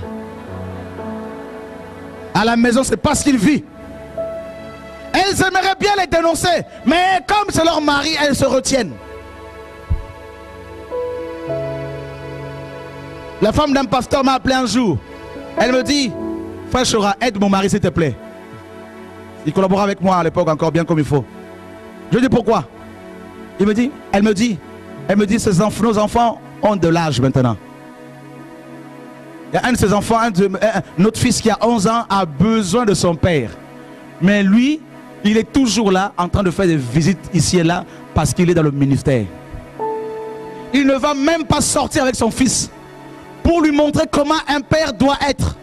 À la maison, c'est pas ce qu'il vit. Elles aimeraient bien les dénoncer, mais comme c'est leur mari, elles se retiennent. La femme d'un pasteur m'a appelé un jour. Elle me dit, frère Chora, aide mon mari s'il te plaît. Il collaborait avec moi à l'époque encore bien comme il faut. Je lui dis pourquoi? Elle me dit, nos enfants ont de l'âge maintenant. Il y a un de ses enfants, notre fils qui a 11 ans a besoin de son père. Mais lui, il est toujours là en train de faire des visites ici et là parce qu'il est dans le ministère. Il ne va même pas sortir avec son fils pour lui montrer comment un père doit être.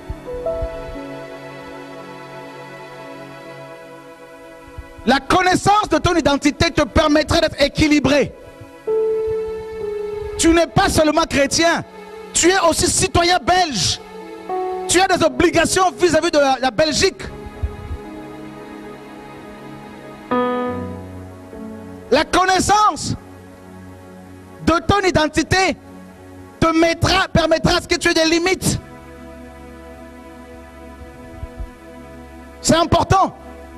La connaissance de ton identité te permettrait d'être équilibré. Tu n'es pas seulement chrétien, tu es aussi citoyen belge. Tu as des obligations vis-à-vis de la Belgique. La connaissance de ton identité permettra à ce que tu aies des limites. C'est important.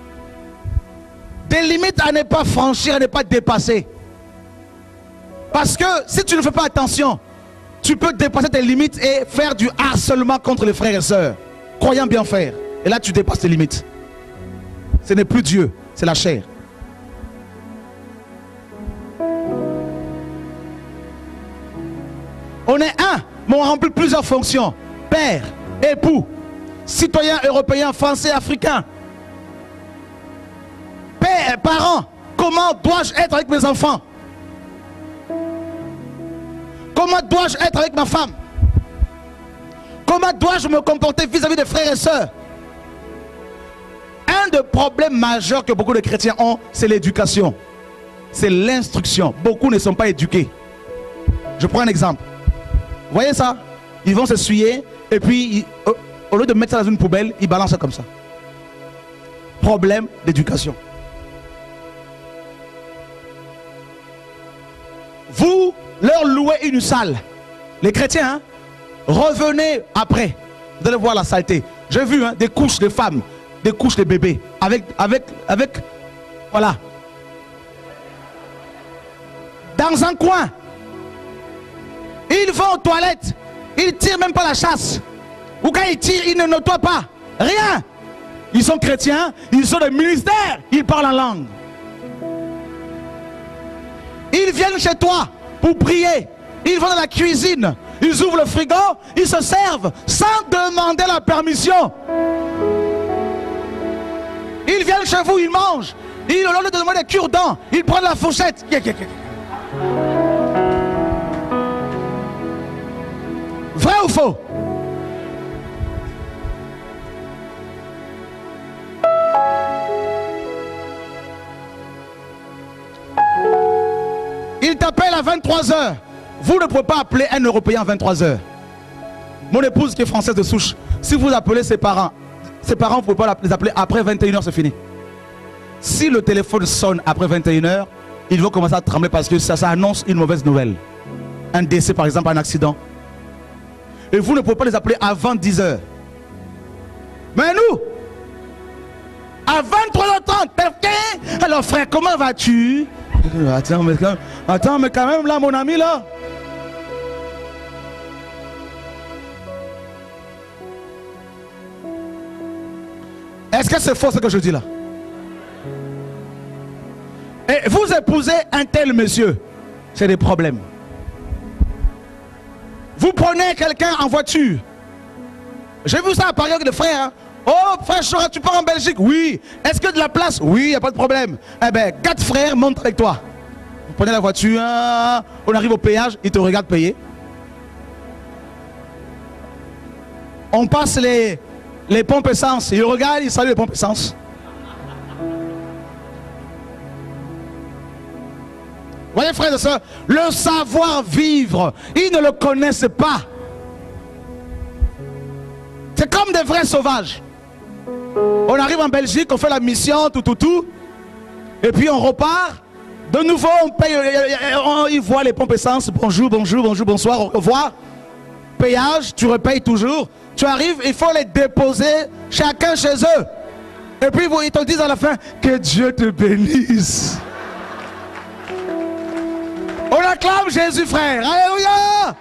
Des limites à ne pas franchir, à ne pas dépasser. Parce que si tu ne fais pas attention, tu peux dépasser tes limites et faire du harcèlement contre les frères et sœurs, croyant bien faire. Et là, tu dépasses tes limites. Ce n'est plus Dieu, c'est la chair. On est un, mais on remplit plusieurs fonctions. Père, époux, citoyen européen, français, africain. Père, parent, comment dois-je être avec mes enfants? Comment dois-je être avec ma femme? Comment dois-je me comporter vis-à-vis des frères et sœurs? Un des problèmes majeurs que beaucoup de chrétiens ont, c'est l'éducation. C'est l'instruction. Beaucoup ne sont pas éduqués. Je prends un exemple. Vous voyez ça? Ils vont s'essuyer et puis, au lieu de mettre ça dans une poubelle, ils balancent ça comme ça. Problème d'éducation. Vous leur louez une salle. Les chrétiens, hein, revenez après. Vous allez voir la saleté. J'ai vu des couches de femmes, des couches de bébés. Avec voilà. Dans un coin. Ils vont aux toilettes. Ils ne tirent même pas la chasse. Ou quand ils tirent, ils ne nettoient pas. Rien. Ils sont chrétiens, ils sont des ministères, ils parlent en langue. Ils viennent chez toi pour prier. Ils vont dans la cuisine. Ils ouvrent le frigo, ils se servent sans demander la permission. Ils viennent chez vous, ils mangent. Ils, au lieu de demander des cure-dents, ils prennent la fourchette. Vrai ou faux? Il t'appelle à 23 h. Vous ne pouvez pas appeler un Européen à 23 h. Mon épouse qui est française de souche, si vous appelez ses parents, vous ne pouvez pas les appeler après 21 h, c'est fini. Si le téléphone sonne après 21 h, ils vont commencer à trembler parce que ça annonce une mauvaise nouvelle. Un décès par exemple, un accident. Et vous ne pouvez pas les appeler avant 10 h. Mais nous, à 23h30, alors frère, comment vas-tu? Attends, mais quand même là, mon ami là. Est-ce que c'est faux ce que je dis là? Et vous épousez un tel monsieur, c'est des problèmes. Vous prenez quelqu'un en voiture. J'ai vu ça à Paris avec des frères. Hein. Oh frère, tu pars en Belgique? Oui. Est-ce que de la place? Oui, il n'y a pas de problème. Eh bien, 4 frères montent avec toi. Vous prenez la voiture, on arrive au péage, ils te regardent payer. On passe les pompes essence, ils regardent, ils saluent les pompes essence. Voyez frères et sœurs, le savoir-vivre, ils ne le connaissent pas. C'est comme des vrais sauvages. On arrive en Belgique, on fait la mission, tout. Et puis on repart. De nouveau, on paye, ils voient les pompes essence. Bonjour, bonsoir, au revoir. Payage, tu repayes toujours. Tu arrives, il faut les déposer chacun chez eux. Et puis ils te disent à la fin, que Dieu te bénisse. On acclame Jésus, frère. Alléluia.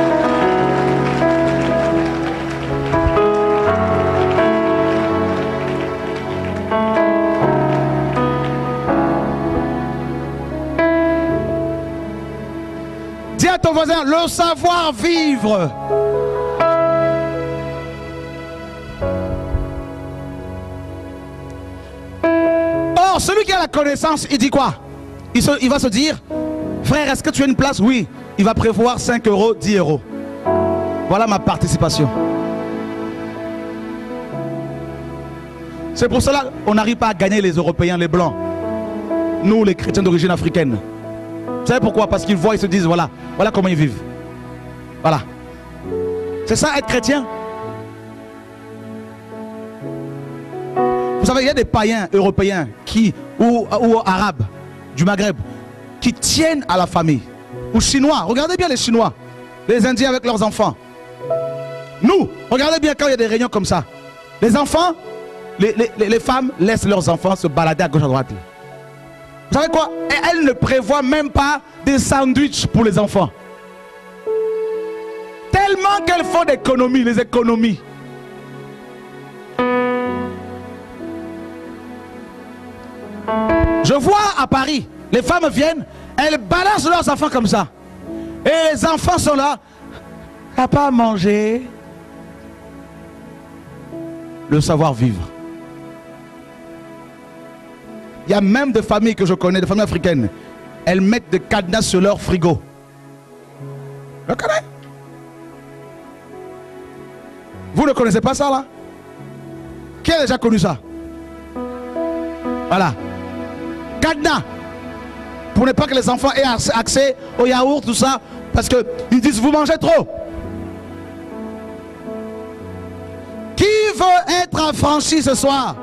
Dis à ton voisin, le savoir-vivre. Or, celui qui a la connaissance, il dit quoi? Il va se dire, frère, est-ce que tu as une place? Oui. Il va prévoir 5 euros, 10 euros. Voilà ma participation. C'est pour cela qu'on n'arrive pas à gagner les Européens, les Blancs. Nous, les chrétiens d'origine africaine. Vous savez pourquoi? Parce qu'ils voient, ils se disent, voilà comment ils vivent. Voilà. C'est ça, être chrétien. Vous savez, il y a des païens européens ou arabes du Maghreb qui tiennent à la famille. Ou chinois, regardez bien les Chinois, les Indiens avec leurs enfants. Nous, regardez bien quand il y a des réunions comme ça. Les enfants, les femmes laissent leurs enfants se balader à gauche à droite. Vous savez quoi? Et elles ne prévoient même pas des sandwichs pour les enfants. Tellement qu'elles font d'économies, les économies. Je vois à Paris, les femmes viennent, elles balancent leurs enfants comme ça. Et les enfants sont là. T'as pas à manger. Le savoir-vivre. Il y a même des familles que je connais, des familles africaines. Elles mettent des cadenas sur leur frigo. Je connais. Vous ne connaissez pas ça là? Qui a déjà connu ça? Voilà. Cadenas. Pour ne pas que les enfants aient accès au yaourt, tout ça. Parce qu'ils disent, vous mangez trop. Qui veut être affranchi ce soir?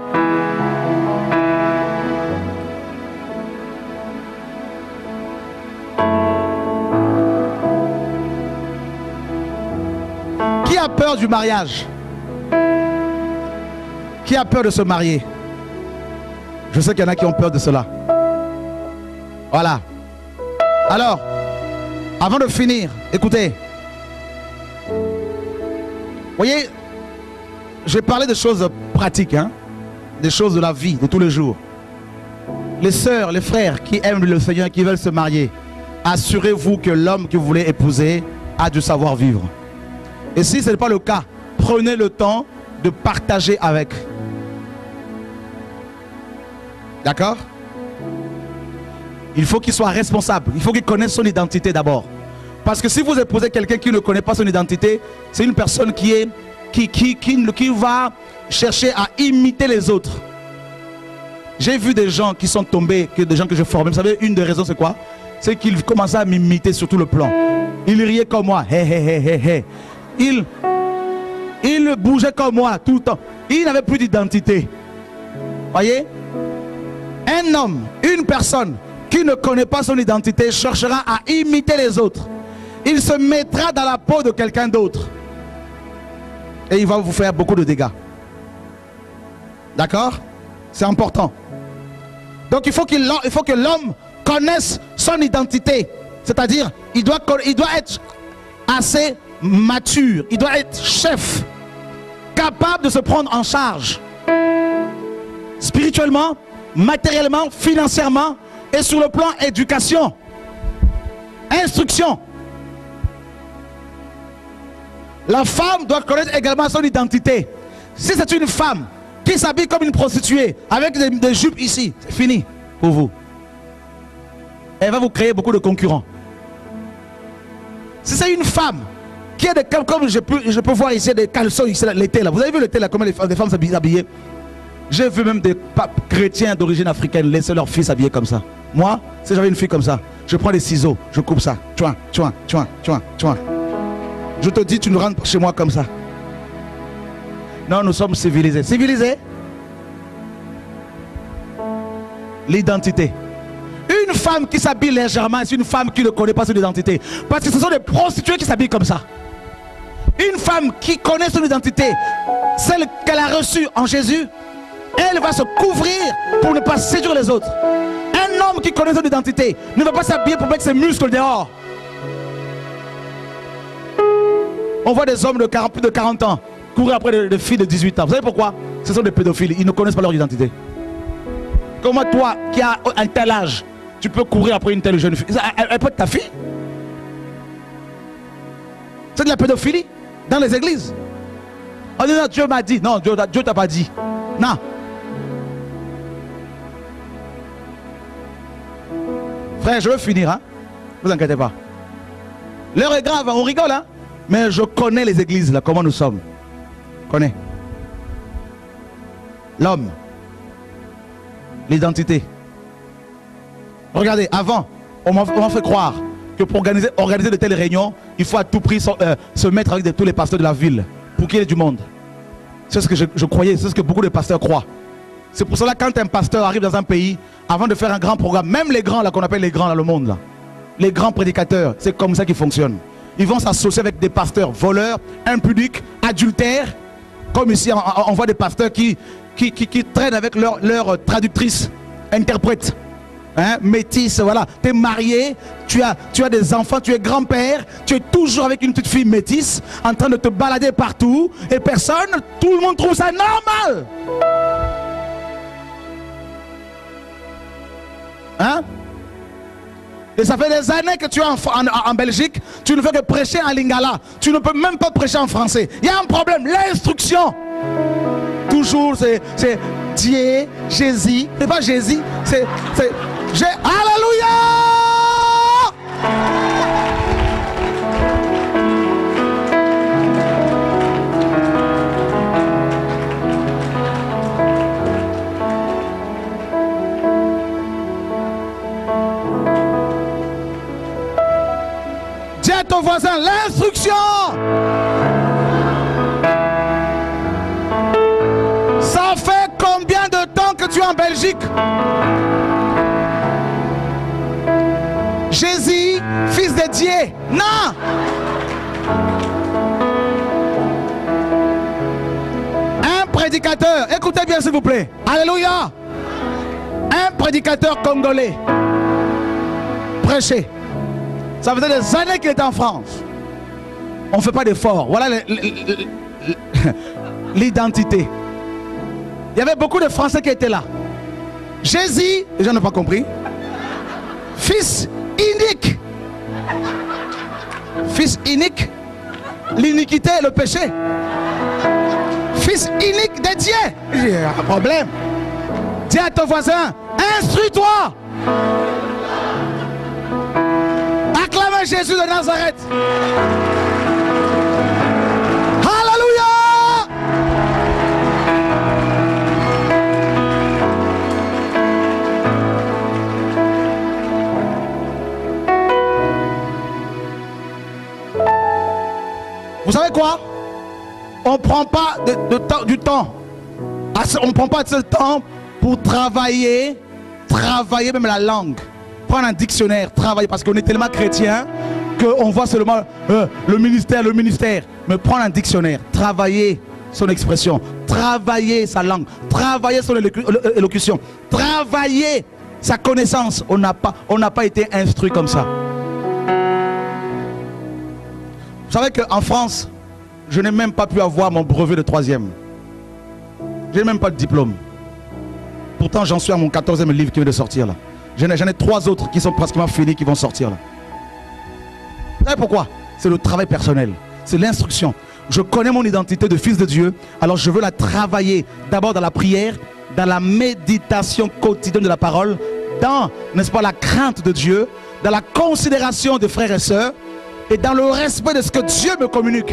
Qui a peur du mariage? Qui a peur de se marier? Je sais qu'il y en a qui ont peur de cela. Voilà. Alors, avant de finir, écoutez. Vous voyez, j'ai parlé de choses pratiques, hein, des choses de la vie, de tous les jours. Les sœurs, les frères qui aiment le Seigneur, qui veulent se marier, assurez-vous que l'homme que vous voulez épouser a du savoir-vivre. Et si ce n'est pas le cas, prenez le temps de partager avec. D'accord? Il faut qu'il soit responsable. Il faut qu'il connaisse son identité d'abord. Parce que si vous épousez quelqu'un qui ne connaît pas son identité, c'est une personne qui va chercher à imiter les autres. J'ai vu des gens qui sont tombés, des gens que je formais. Vous savez, une des raisons c'est quoi? C'est qu'ils commençaient à m'imiter sur tout le plan. Ils riaient comme moi. Hé, hé, hé, hé, hé. Ils bougeaient comme moi tout le temps. Ils n'avaient plus d'identité. Voyez? Un homme, une personne qui ne connaît pas son identité cherchera à imiter les autres. Il se mettra dans la peau de quelqu'un d'autre. Et il va vous faire beaucoup de dégâts. D'accord? C'est important. Donc il faut que l'homme connaisse son identité. C'est-à-dire, il doit être assez mature. Il doit être chef. Capable de se prendre en charge. Spirituellement, matériellement, financièrement et sur le plan éducation. Instruction. La femme doit connaître également son identité. Si c'est une femme qui s'habille comme une prostituée avec des jupes ici, c'est fini pour vous. Elle va vous créer beaucoup de concurrents. Si c'est une femme qui a des, comme je peux voir ici des caleçons ici l'été là. Vous avez vu l'été là comment les femmes s'habillent? J'ai vu même des papes chrétiens d'origine africaine laisser leurs filles s'habiller comme ça. Moi, si j'avais une fille comme ça, je prends des ciseaux, je coupe ça. Tchouin, tchouin, tchouin, tchouin, tchouin. Je te dis, tu ne rentres chez moi comme ça. Non, nous sommes civilisés. Civilisés? L'identité. Une femme qui s'habille légèrement, c'est une femme qui ne connaît pas son identité. Parce que ce sont des prostituées qui s'habillent comme ça. Une femme qui connaît son identité, celle qu'elle a reçue en Jésus, elle va se couvrir pour ne pas séduire les autres. Un homme qui connaît son identité ne va pas s'habiller pour mettre ses muscles dehors. On voit des hommes de plus de 40 ans courir après des filles de 18 ans. Vous savez pourquoi? Ce sont des pédophiles. Ils ne connaissent pas leur identité. Comment toi, qui as un tel âge, tu peux courir après une telle jeune fille? Elle peut être ta fille? C'est de la pédophilie dans les églises. On dit non, Dieu m'a dit. Non, Dieu t'a pas dit. Non. Frère, je veux finir, hein? Ne vous inquiétez pas. L'heure est grave, on rigole, hein? Mais je connais les églises, là, comment nous sommes. Je connais. L'homme. L'identité. Regardez, avant, on m'a fait croire que pour organiser de telles réunions, il faut à tout prix se mettre avec tous les pasteurs de la ville pour qu'il y ait du monde. C'est ce que je croyais, c'est ce que beaucoup de pasteurs croient. C'est pour cela que quand un pasteur arrive dans un pays, avant de faire un grand programme, même les grands là qu'on appelle les grands dans le monde, là, les grands prédicateurs, c'est comme ça qu'ils fonctionnent. Ils vont s'associer avec des pasteurs voleurs, impudiques, adultères. Comme ici, on voit des pasteurs qui traînent avec leur traductrice, interprète, hein, métisse, voilà. Tu es marié, tu as des enfants, tu es grand-père, tu es toujours avec une petite fille métisse, en train de te balader partout, et tout le monde trouve ça normal. Hein? Et ça fait des années que tu es en Belgique, tu ne fais que prêcher en lingala. Tu ne peux même pas prêcher en français. Il y a un problème, l'instruction. Toujours c'est Dieu, Jésus. C'est pas Jésus, c'est Alléluia! à ton voisin, l'instruction. Ça fait combien de temps que tu es en Belgique? Jésus, fils de Dieu. Non. Un prédicateur, écoutez bien s'il vous plaît. Alléluia. Un prédicateur congolais prêchait. Ça faisait des années qu'il était en France. On ne fait pas d'efforts. Voilà l'identité. Il y avait beaucoup de Français qui étaient là. Jésus, les gens n'ont pas compris. Fils unique. Fils unique. L'iniquité et le péché. Fils unique de Dieu. Il y a un problème. Dis à ton voisin, instruis-toi. Acclame Jésus de Nazareth. Alléluia. Vous savez quoi? On ne prend pas du temps. On ne prend pas de ce temps pour travailler même la langue. Prendre un dictionnaire, travailler, parce qu'on est tellement chrétien qu'on voit seulement le ministère. Mais prendre un dictionnaire, travailler son expression, travailler sa langue, travailler son élocution, travailler sa connaissance. On n'a pas été instruit comme ça. Vous savez qu'en France, je n'ai même pas pu avoir mon brevet de 3e. Je n'ai même pas de diplôme. Pourtant, j'en suis à mon 14e livre qui vient de sortir là. J'en ai 3 autres qui sont pratiquement finis, qui vont sortir là. Vous savez pourquoi? C'est le travail personnel. C'est l'instruction. Je connais mon identité de fils de Dieu. Alors je veux la travailler d'abord dans la prière, dans la méditation quotidienne de la parole, dans, n'est-ce pas, la crainte de Dieu, dans la considération des frères et sœurs, et dans le respect de ce que Dieu me communique.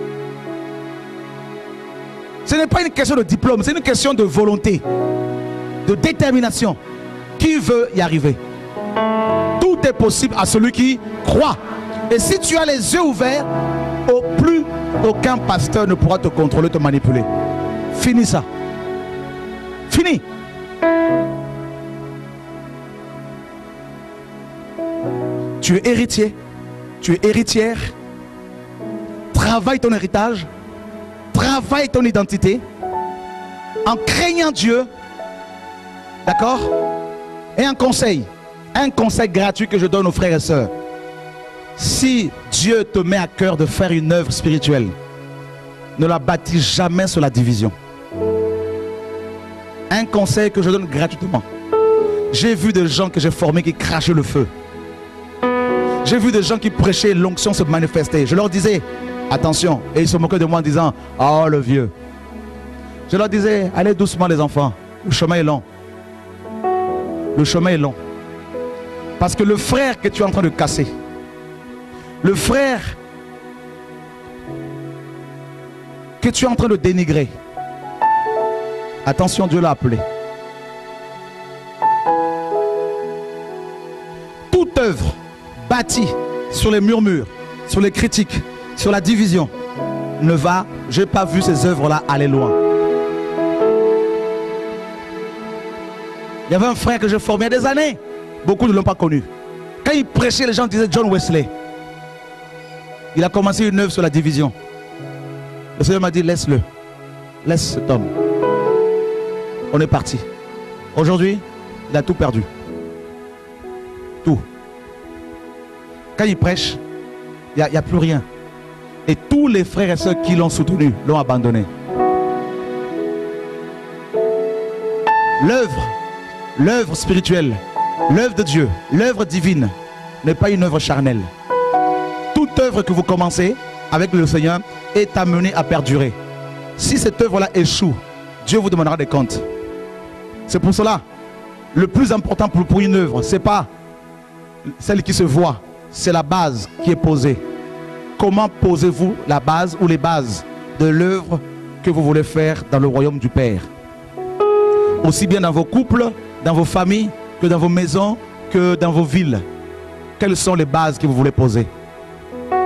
Ce n'est pas une question de diplôme, c'est une question de volonté, de détermination. Qui veut y arriver? Tout est possible à celui qui croit. Et si tu as les yeux ouverts, plus aucun pasteur ne pourra te contrôler, te manipuler. Fini ça. Fini. Tu es héritier. Tu es héritière. Travaille ton héritage. Travaille ton identité. En craignant Dieu. D'accord? Et un conseil gratuit que je donne aux frères et sœurs. Si Dieu te met à cœur de faire une œuvre spirituelle, ne la bâtis jamais sur la division. Un conseil que je donne gratuitement. J'ai vu des gens que j'ai formés qui crachaient le feu. J'ai vu des gens qui prêchaient, l'onction se manifester. Je leur disais, attention, et ils se moquaient de moi en disant, oh le vieux. Je leur disais, allez doucement les enfants, le chemin est long. Le chemin est long. Parce que le frère que tu es en train de casser, le frère que tu es en train de dénigrer, attention, Dieu l'a appelé. Toute œuvre bâtie sur les murmures, sur les critiques, sur la division, je n'ai pas vu ces œuvres-là aller loin. Il y avait un frère que je formais il y a des années. Beaucoup ne l'ont pas connu. Quand il prêchait, les gens disaient John Wesley. Il a commencé une œuvre sur la division. Le Seigneur m'a dit, laisse-le. Laisse cet homme. On est parti. Aujourd'hui, il a tout perdu. Tout. Quand il prêche, il n'y a plus rien. Et tous les frères et sœurs qui l'ont soutenu l'ont abandonné. L'œuvre spirituelle, l'œuvre de Dieu, l'œuvre divine n'est pas une œuvre charnelle. Toute œuvre que vous commencez avec le Seigneur est amenée à perdurer. Si cette œuvre-là échoue, Dieu vous demandera des comptes. C'est pour cela, le plus important pour une œuvre, ce n'est pas celle qui se voit, c'est la base qui est posée. Comment posez-vous la base ou les bases de l'œuvre que vous voulez faire dans le royaume du Père? Aussi bien dans vos couples, dans vos familles, que dans vos maisons, que dans vos villes. Quelles sont les bases que vous voulez poser?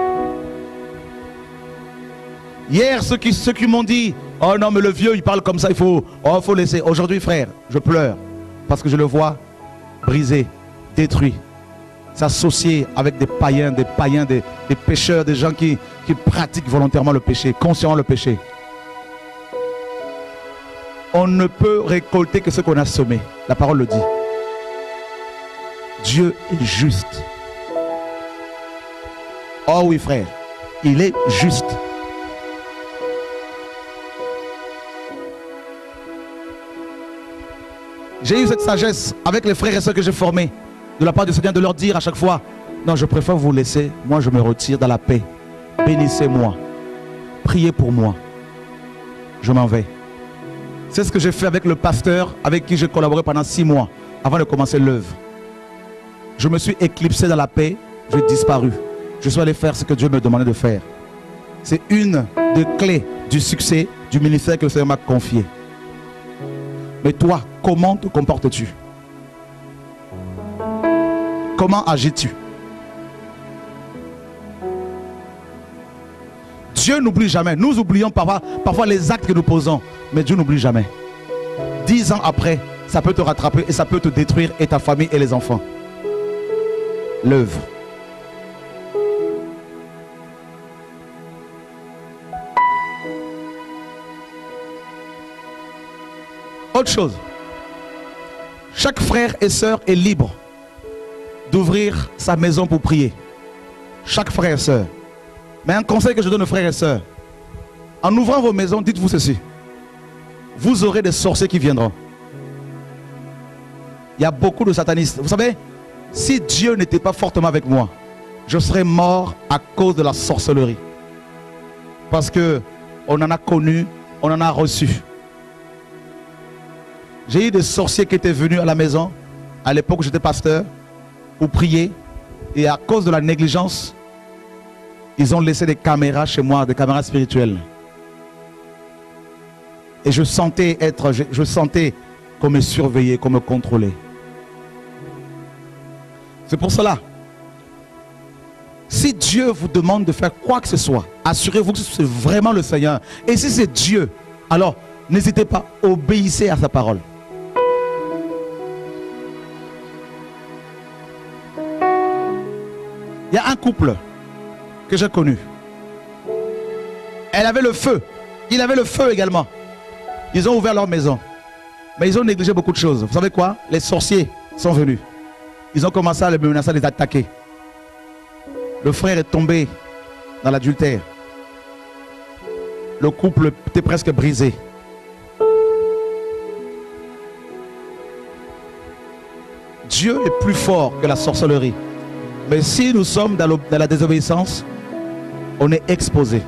Hier, ceux qui m'ont dit, oh non, mais le vieux, il parle comme ça, il faut laisser. Aujourd'hui, frère, je pleure parce que je le vois brisé, détruit, s'associer avec des païens, des pécheurs, des gens qui pratiquent volontairement le péché, consciemment le péché. On ne peut récolter que ce qu'on a semé. La parole le dit. Dieu est juste. Oh oui, frère, il est juste. J'ai eu cette sagesse avec les frères et sœurs que j'ai formés de la part du Seigneur de leur dire à chaque fois, non, je préfère vous laisser, moi je me retire dans la paix. Bénissez-moi, priez pour moi, je m'en vais. C'est ce que j'ai fait avec le pasteur avec qui j'ai collaboré pendant 6 mois avant de commencer l'œuvre. Je me suis éclipsé dans la paix, j'ai disparu. Je suis allé faire ce que Dieu me demandait de faire. C'est une des clés du succès du ministère que le Seigneur m'a confié. Mais toi, comment te comportes-tu? Comment agis-tu? Dieu n'oublie jamais. Nous oublions parfois les actes que nous posons, mais Dieu n'oublie jamais. 10 ans après, ça peut te rattraper et ça peut te détruire et ta famille et les enfants. L'œuvre. Autre chose, chaque frère et sœur est libre d'ouvrir sa maison pour prier. Chaque frère et sœur. Mais un conseil que je donne aux frères et sœurs, en ouvrant vos maisons, dites-vous ceci: vous aurez des sorciers qui viendront. Il y a beaucoup de satanistes. Vous savez, si Dieu n'était pas fortement avec moi, je serais mort à cause de la sorcellerie. Parce que on en a connu, on en a reçu. J'ai eu des sorciers qui étaient venus à la maison à l'époque où j'étais pasteur pour prier, et à cause de la négligence, ils ont laissé des caméras chez moi, des caméras spirituelles. Et je sentais qu'on me surveillait, qu'on me contrôlait. C'est pour cela, si Dieu vous demande de faire quoi que ce soit, assurez-vous que c'est vraiment le Seigneur. Et si c'est Dieu, alors n'hésitez pas, obéissez à sa parole. Il y a un couple que j'ai connu. Elle avait le feu. Il avait le feu également. Ils ont ouvert leur maison. Mais ils ont négligé beaucoup de choses. Vous savez quoi? Les sorciers sont venus. Ils ont commencé à les menacer, à les attaquer. Le frère est tombé dans l'adultère. Le couple était presque brisé. Dieu est plus fort que la sorcellerie. Mais si nous sommes dans la désobéissance, on est exposé.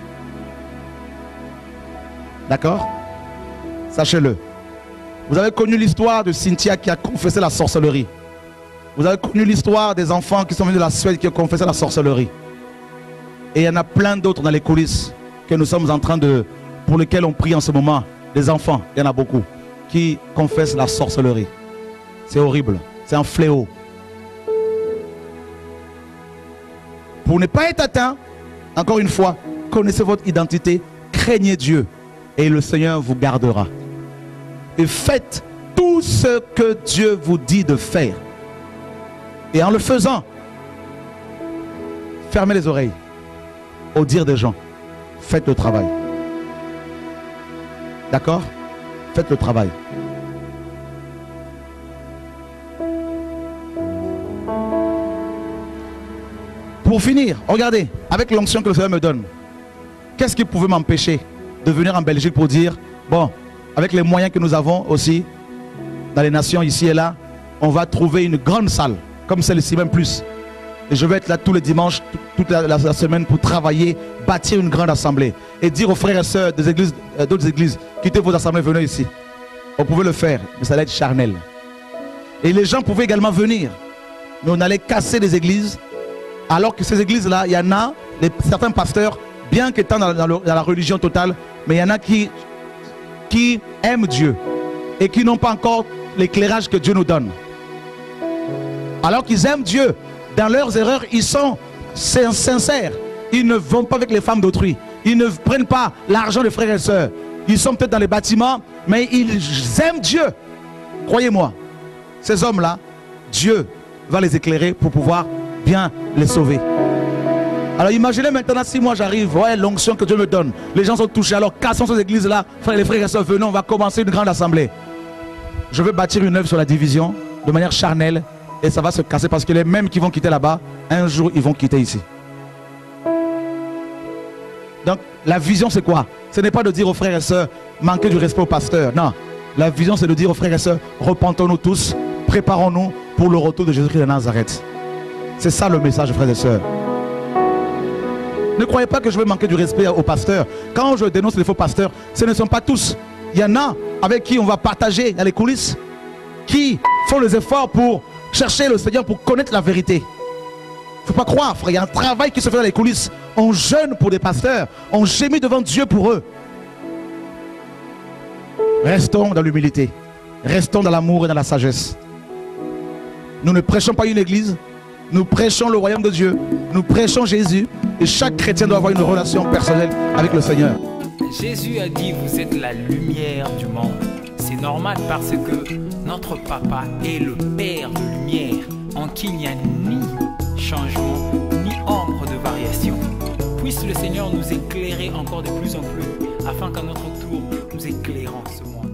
D'accord? Sachez-le. Vous avez connu l'histoire de Cynthia qui a confessé la sorcellerie. Vous avez connu l'histoire des enfants qui sont venus de la Suède qui ont confessé la sorcellerie. Et il y en a plein d'autres dans les coulisses que nous sommes en train pour lesquels on prie en ce moment. Des enfants, il y en a beaucoup, qui confessent la sorcellerie. C'est horrible. C'est un fléau. Pour ne pas être atteint, encore une fois, connaissez votre identité, craignez Dieu et le Seigneur vous gardera. Et faites tout ce que Dieu vous dit de faire. Et en le faisant, fermez les oreilles au dire des gens. Faites le travail. D'accord? Faites le travail. Pour finir, regardez, avec l'onction que le Seigneur me donne, qu'est-ce qui pouvait m'empêcher de venir en Belgique pour dire, bon, avec les moyens que nous avons aussi, dans les nations ici et là, on va trouver une grande salle, comme celle-ci, même plus. Et je vais être là tous les dimanches, toute la semaine pour travailler, bâtir une grande assemblée. Et dire aux frères et sœurs des églises, d'autres églises, quittez vos assemblées, venez ici. On pouvait le faire, mais ça allait être charnel. Et les gens pouvaient également venir. Mais on allait casser des églises. Alors que ces églises-là, il y en a, certains pasteurs, bien qu'étant dans la religion totale, mais il y en a qui aiment Dieu et qui n'ont pas encore l'éclairage que Dieu nous donne. Alors qu'ils aiment Dieu, dans leurs erreurs, ils sont sincères. Ils ne vont pas avec les femmes d'autrui. Ils ne prennent pas l'argent des frères et sœurs. Ils sont peut-être dans les bâtiments, mais ils aiment Dieu. Croyez-moi, ces hommes-là, Dieu va les éclairer pour pouvoir bien les sauver. Alors imaginez maintenant si moi j'arrive, ouais, l'onction que Dieu me donne, les gens sont touchés, alors cassons ces églises-là, les frères et sœurs, venons, on va commencer une grande assemblée. Je veux bâtir une œuvre sur la division de manière charnelle et ça va se casser parce que les mêmes qui vont quitter là-bas, un jour ils vont quitter ici. Donc la vision c'est quoi? Ce n'est pas de dire aux frères et sœurs, manquez du respect au pasteur, non. La vision c'est de dire aux frères et sœurs, repentons-nous tous, préparons-nous pour le retour de Jésus-Christ de Nazareth. C'est ça le message, frères et sœurs. Ne croyez pas que je vais manquer du respect aux pasteurs. Quand je dénonce les faux pasteurs, ce ne sont pas tous. Il y en a avec qui on va partager dans les coulisses, qui font les efforts pour chercher le Seigneur, pour connaître la vérité. Il ne faut pas croire, frère, il y a un travail qui se fait dans les coulisses. On jeûne pour des pasteurs, on gémit devant Dieu pour eux. Restons dans l'humilité, restons dans l'amour et dans la sagesse. Nous ne prêchons pas une église, nous prêchons le royaume de Dieu, nous prêchons Jésus. Et chaque chrétien doit avoir une relation personnelle avec le Seigneur. Jésus a dit, vous êtes la lumière du monde. C'est normal parce que notre papa est le Père de lumière, en qui il n'y a ni changement, ni ombre de variation. Puisse le Seigneur nous éclairer encore de plus en plus, afin qu'à notre tour, nous éclairons ce monde.